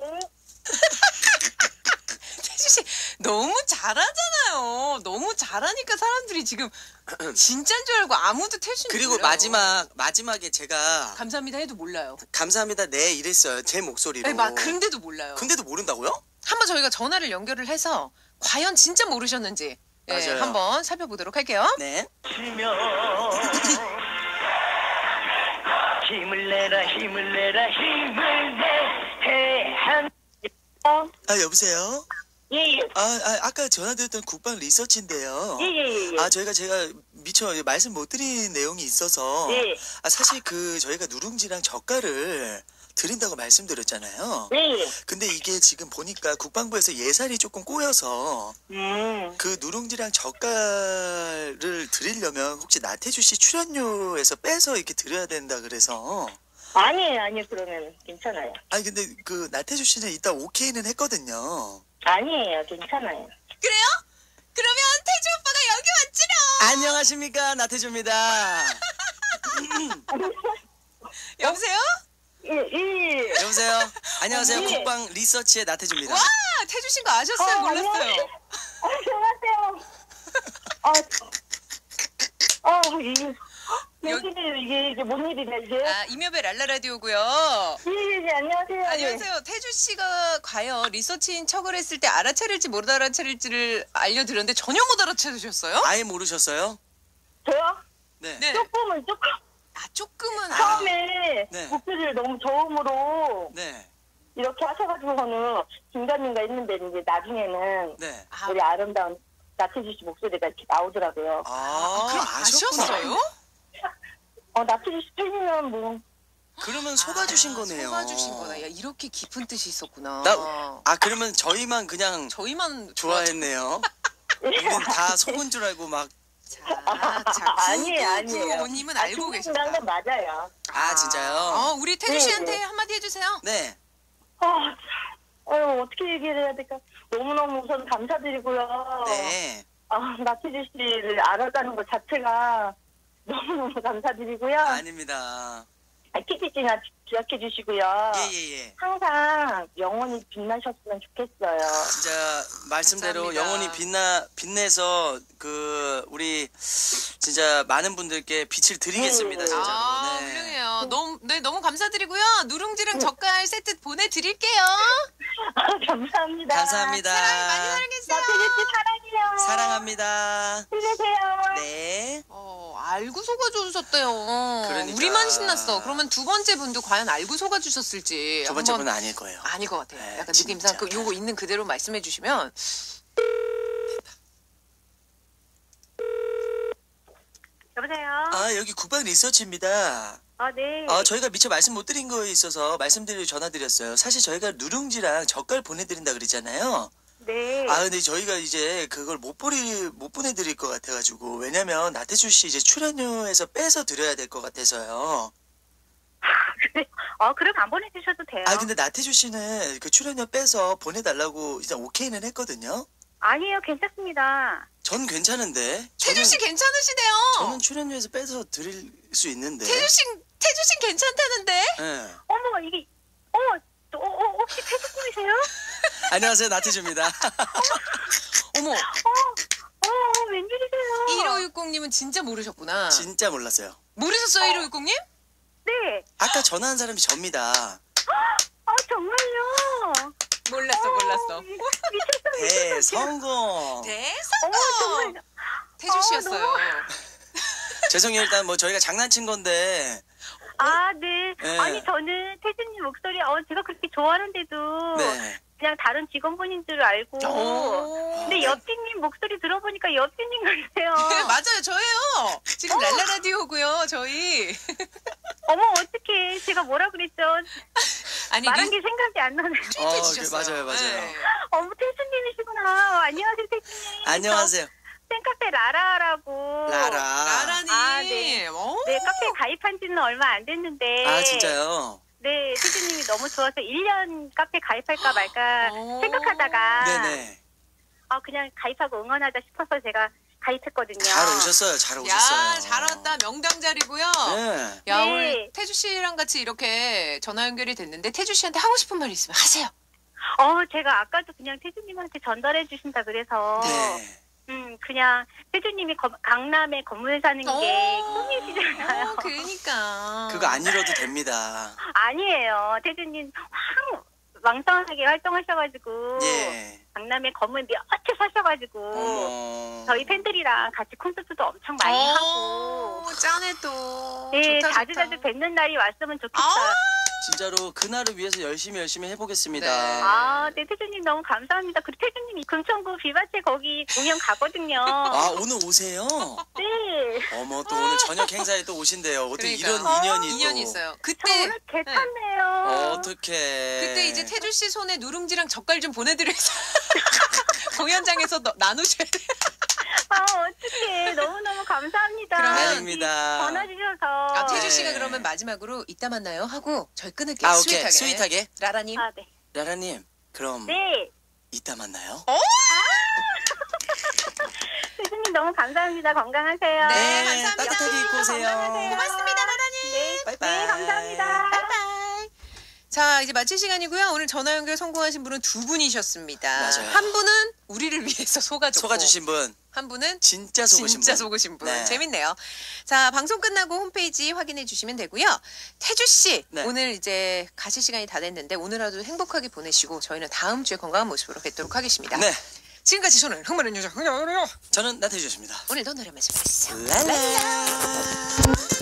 태주 씨 너무 잘하잖아요. 너무 잘하니까 사람들이 지금 진짜인 줄 알고 아무도 태주님 그리고 몰라요. 마지막 마지막에 제가 감사합니다 해도 몰라요. 감사합니다 네 이랬어요. 제 목소리로. 아니, 막 그런데도 몰라요. 근데도 모른다고요? 한번 저희가 전화를 연결을 해서 과연 진짜 모르셨는지 예, 맞아요. 한번 살펴보도록 할게요. 네. 힘을 내라 힘을 내라 힘을 내 해한 어, 아, 여보세요? 예, 예. 아, 아 아까 전화드렸던 국방 리서치인데요. 예, 예, 예. 아, 저희가 제가 미처 말씀 못 드린 내용이 있어서 예. 아, 사실 그 저희가 누룽지랑 젓갈을 드린다고 말씀드렸잖아요. 예, 예. 근데 이게 지금 보니까 국방부에서 예산이 조금 꼬여서 음. 그 누룽지랑 젓갈을 드리려면 혹시 나태주 씨 출연료에서 빼서 이렇게 드려야 된다 그래서 아니에요, 아니에요. 그러면 괜찮아요. 아니 근데 그 나태주 씨는 이따 오케이는 했거든요. 아니에요, 괜찮아요. 그래요? 그러면 태주 오빠가 여기 왔지롱. 안녕하십니까 나태주입니다. 여보세요? 예, 예. 여보세요. 안녕하세요. 예. 국방 리서치의 나태주입니다. 와 태주 씨인 거 아셨어요? 어, 몰랐어요. 안녕하세요. 안녕하세요. 아, 아, 이게, 여기는 이게, 이게 뭔 일이냐, 이게. 아 임여배 랄라 라디오고요. 예, 예, 예, 안녕하세요. 안녕하세요. 태주 씨가 과연 리서치인 척을 했을 때 알아차릴지 못 알아차릴지를 알려드렸는데 전혀 못 알아차리셨어요? 아예 모르셨어요? 저요? 네. 네. 조금은, 조금. 아 조금은 아. 처음에 네. 목소리를 너무 저음으로 네. 이렇게 하셔가지고서는 긴가민가 했는데 이제 나중에는 네. 아, 우리 아름다운 나태주 씨 목소리가 이렇게 나오더라고요. 아, 그럼 아셨구나. 아셨어요? 어, 나태주 씨 팬이면 뭐. 그러면 속아주신 아, 거네요. 속아주신 거다. 야 이렇게 깊은 뜻이 있었구나. 나, 아 그러면 저희만 그냥 저희만 좋아했네요. 우리는 다 속은 줄 알고 막. 자, 자, 아니에요, 아니에요. 구구구오님은 알고 계신다. 건 맞아요. 아 진짜요? 어, 우리 태주 네, 씨한테 네. 한마디 해주세요. 네. 아, 아유, 어떻게 얘기를 해야 될까? 너무너무 우선 감사드리고요. 네. 아, 나태주 씨를 알았다는 것 자체가 너무너무 감사드리고요. 아닙니다. 아, 키티씨나 기억해 주시고요. 예예예. 항상 영원히 빛나셨으면 좋겠어요. 진짜 말씀대로 감사합니다. 영원히 빛나 빛내서 그 우리 진짜 많은 분들께 빛을 드리겠습니다 네. 진짜로. 아, 네. 훌륭해요. 너무, 네, 너무 감사드리고요. 누룽지랑 젓갈 세트 보내드릴게요. 감사합니다. 감사합니다. 많이 사랑했어요. 나태주 씨 사랑해요. 사랑합니다. 힘내세요. 네. 어, 알고 속아주셨대요. 그러니까. 우리만 신났어. 그러면 두 번째 분도 과연 알고 속아주셨을지. 두 번째 한번 분은 아닐 거예요. 아닐 것 같아요. 네, 약간 진짜. 느낌상 그 요거 있는 그대로 말씀해 주시면. 여보세요. 아, 여기 국방 리서치입니다. 아, 네. 아, 저희가 미처 말씀 못 드린 거에 있어서 말씀드리려 전화드렸어요. 사실 저희가 누룽지랑 젓갈 보내드린다 그랬잖아요. 네. 아, 근데 저희가 이제 그걸 못 보리, 못 보내드릴 것 같아가지고. 왜냐면 나태주 씨 이제 출연료에서 빼서 드려야 될 것 같아서요. 그래. 어, 그럼 안 보내주셔도 돼요. 아, 근데 나태주 씨는 그 출연료 빼서 보내달라고 일단 오케이는 했거든요. 아니에요, 괜찮습니다. 전 괜찮은데. 태주 씨 저는, 괜찮으시대요. 저는 출연료에서 빼서 드릴 수 있는데. 태주 씨, 태주 씨 괜찮다는데? 예. 어머, 이게, 어머, 어, 어, 혹시 태주님이세요? 안녕하세요. 나태주입니다. 어머, 어, 어, 웬일이세요? 일오육공님은 진짜 모르셨구나. 진짜 몰랐어요. 모르셨어요, 일오육공님? 네. 아까 전화한 사람이 접니다. 아, 정말요? 몰랐어, 몰랐어. 미- 미쳤어요. 네, 미쳤어요. 성공. 어머, 대성공! 정말. 태주 어, 씨였어요. 너무- 죄송해요. 일단 뭐 저희가 장난친 건데. 아, 네. 네. 아니, 저는 태주님 목소리, 어, 제가 그렇게 좋아하는데도 네. 그냥 다른 직원분인 줄 알고. 오. 근데 옆디님 목소리 들어보니까 옆디님 같아요. 네, 맞아요, 저예요. 지금 랄라 라디오고요, 저희. 어머, 어떡해. 제가 뭐라 그랬죠? 아니, 말한 리- 게 생각이 안 나네. 트윗 어, 해주셨어요. 그 맞아요, 맞아요. 네. 어머, 태주님이시구나. 안녕하세요, 태주님. 안녕하세요. 팬카페 라라라고. 라라. 라라님. 아, 네. 오. 네, 카페 가입한 지는 얼마 안 됐는데. 아, 진짜요? 네, 태주님이 너무 좋아서 일 년 카페 가입할까 말까 오. 생각하다가. 네네. 아, 그냥 가입하고 응원하자 싶어서 제가 가입했거든요. 잘 오셨어요. 잘 오셨어요. 야, 잘 왔다. 명당 자리고요. 네. 야, 네. 오늘 태주 씨랑 같이 이렇게 전화 연결이 됐는데 태주 씨한테 하고 싶은 말 있으면 하세요. 어, 제가 아까도 그냥 태주님한테 전달해 주신다 그래서. 네. 음, 그냥 태주님이 거- 강남에 건물 사는 게 꿈이시잖아요. 어, 그러니까. 그거 안 이뤄도 됩니다. 아니에요. 태주님 황 왕성하게 활동하셔가지고 예. 강남에 건물 몇 채 사셔가지고 어머. 저희 팬들이랑 같이 콘서트도 엄청 많이 어, 하고. 짠해 또. 네, 좋다, 자주 좋다. 자주 뵙는 날이 왔으면 좋겠다. 아, 진짜로 그날을 위해서 열심히 열심히 해보겠습니다. 네. 아, 네, 태주님 너무 감사합니다. 그리고 태주님이 금천구 비바체 거기 공연 가거든요. 아, 오늘 오세요? 네. 어머, 또 오늘 저녁 행사에 또 오신대요. 어떻게 그러니까. 이런 인연이 또. 인연이 있어요. 저 그때 오늘 개 탔네요. 어떡해. 그때 이제 태주 씨 손에 누룽지랑 젓갈 좀 보내드려서 공연장에서 너- 나누셔야 돼. 아, 어떡해. 너무너무 감사합니다. 그러면 아닙니다. 전화 주셔서. 아, 태주 씨가 네. 그러면 마지막으로 이따 만나요 하고 저희 끊을게요. 아, 오케이. 스윗하게. 스윗하게. 라라님. 아, 네. 라라님, 그럼 네. 이따 만나요? 태주님 너무 감사합니다. 건강하세요. 네, 네, 감사합니다. 따뜻하게 입고 오세요. 건강하세요. 고맙습니다, 라라님. 네, 바이바이. 네, 감사합니다. 바이바이. 자, 이제 마칠 시간이고요. 오늘 전화 연결 성공하신 분은 두 분이셨습니다. 맞아요. 한 분은 우리를 위해서 속아줬고 속아주신 분, 한 분은 진짜 속으신 진짜 분. 속으신 분. 네. 재밌네요. 자, 방송 끝나고 홈페이지 확인해 주시면 되고요. 태주 씨, 네. 오늘 이제 가실 시간이 다 됐는데 오늘 하루 행복하게 보내시고 저희는 다음 주에 건강한 모습으로 뵙도록 하겠습니다. 네, 지금까지 저는 흥만은 여자 흥녀 저는 나태주였습니다. 오늘도 노래 말씀 하시죠. 랄라.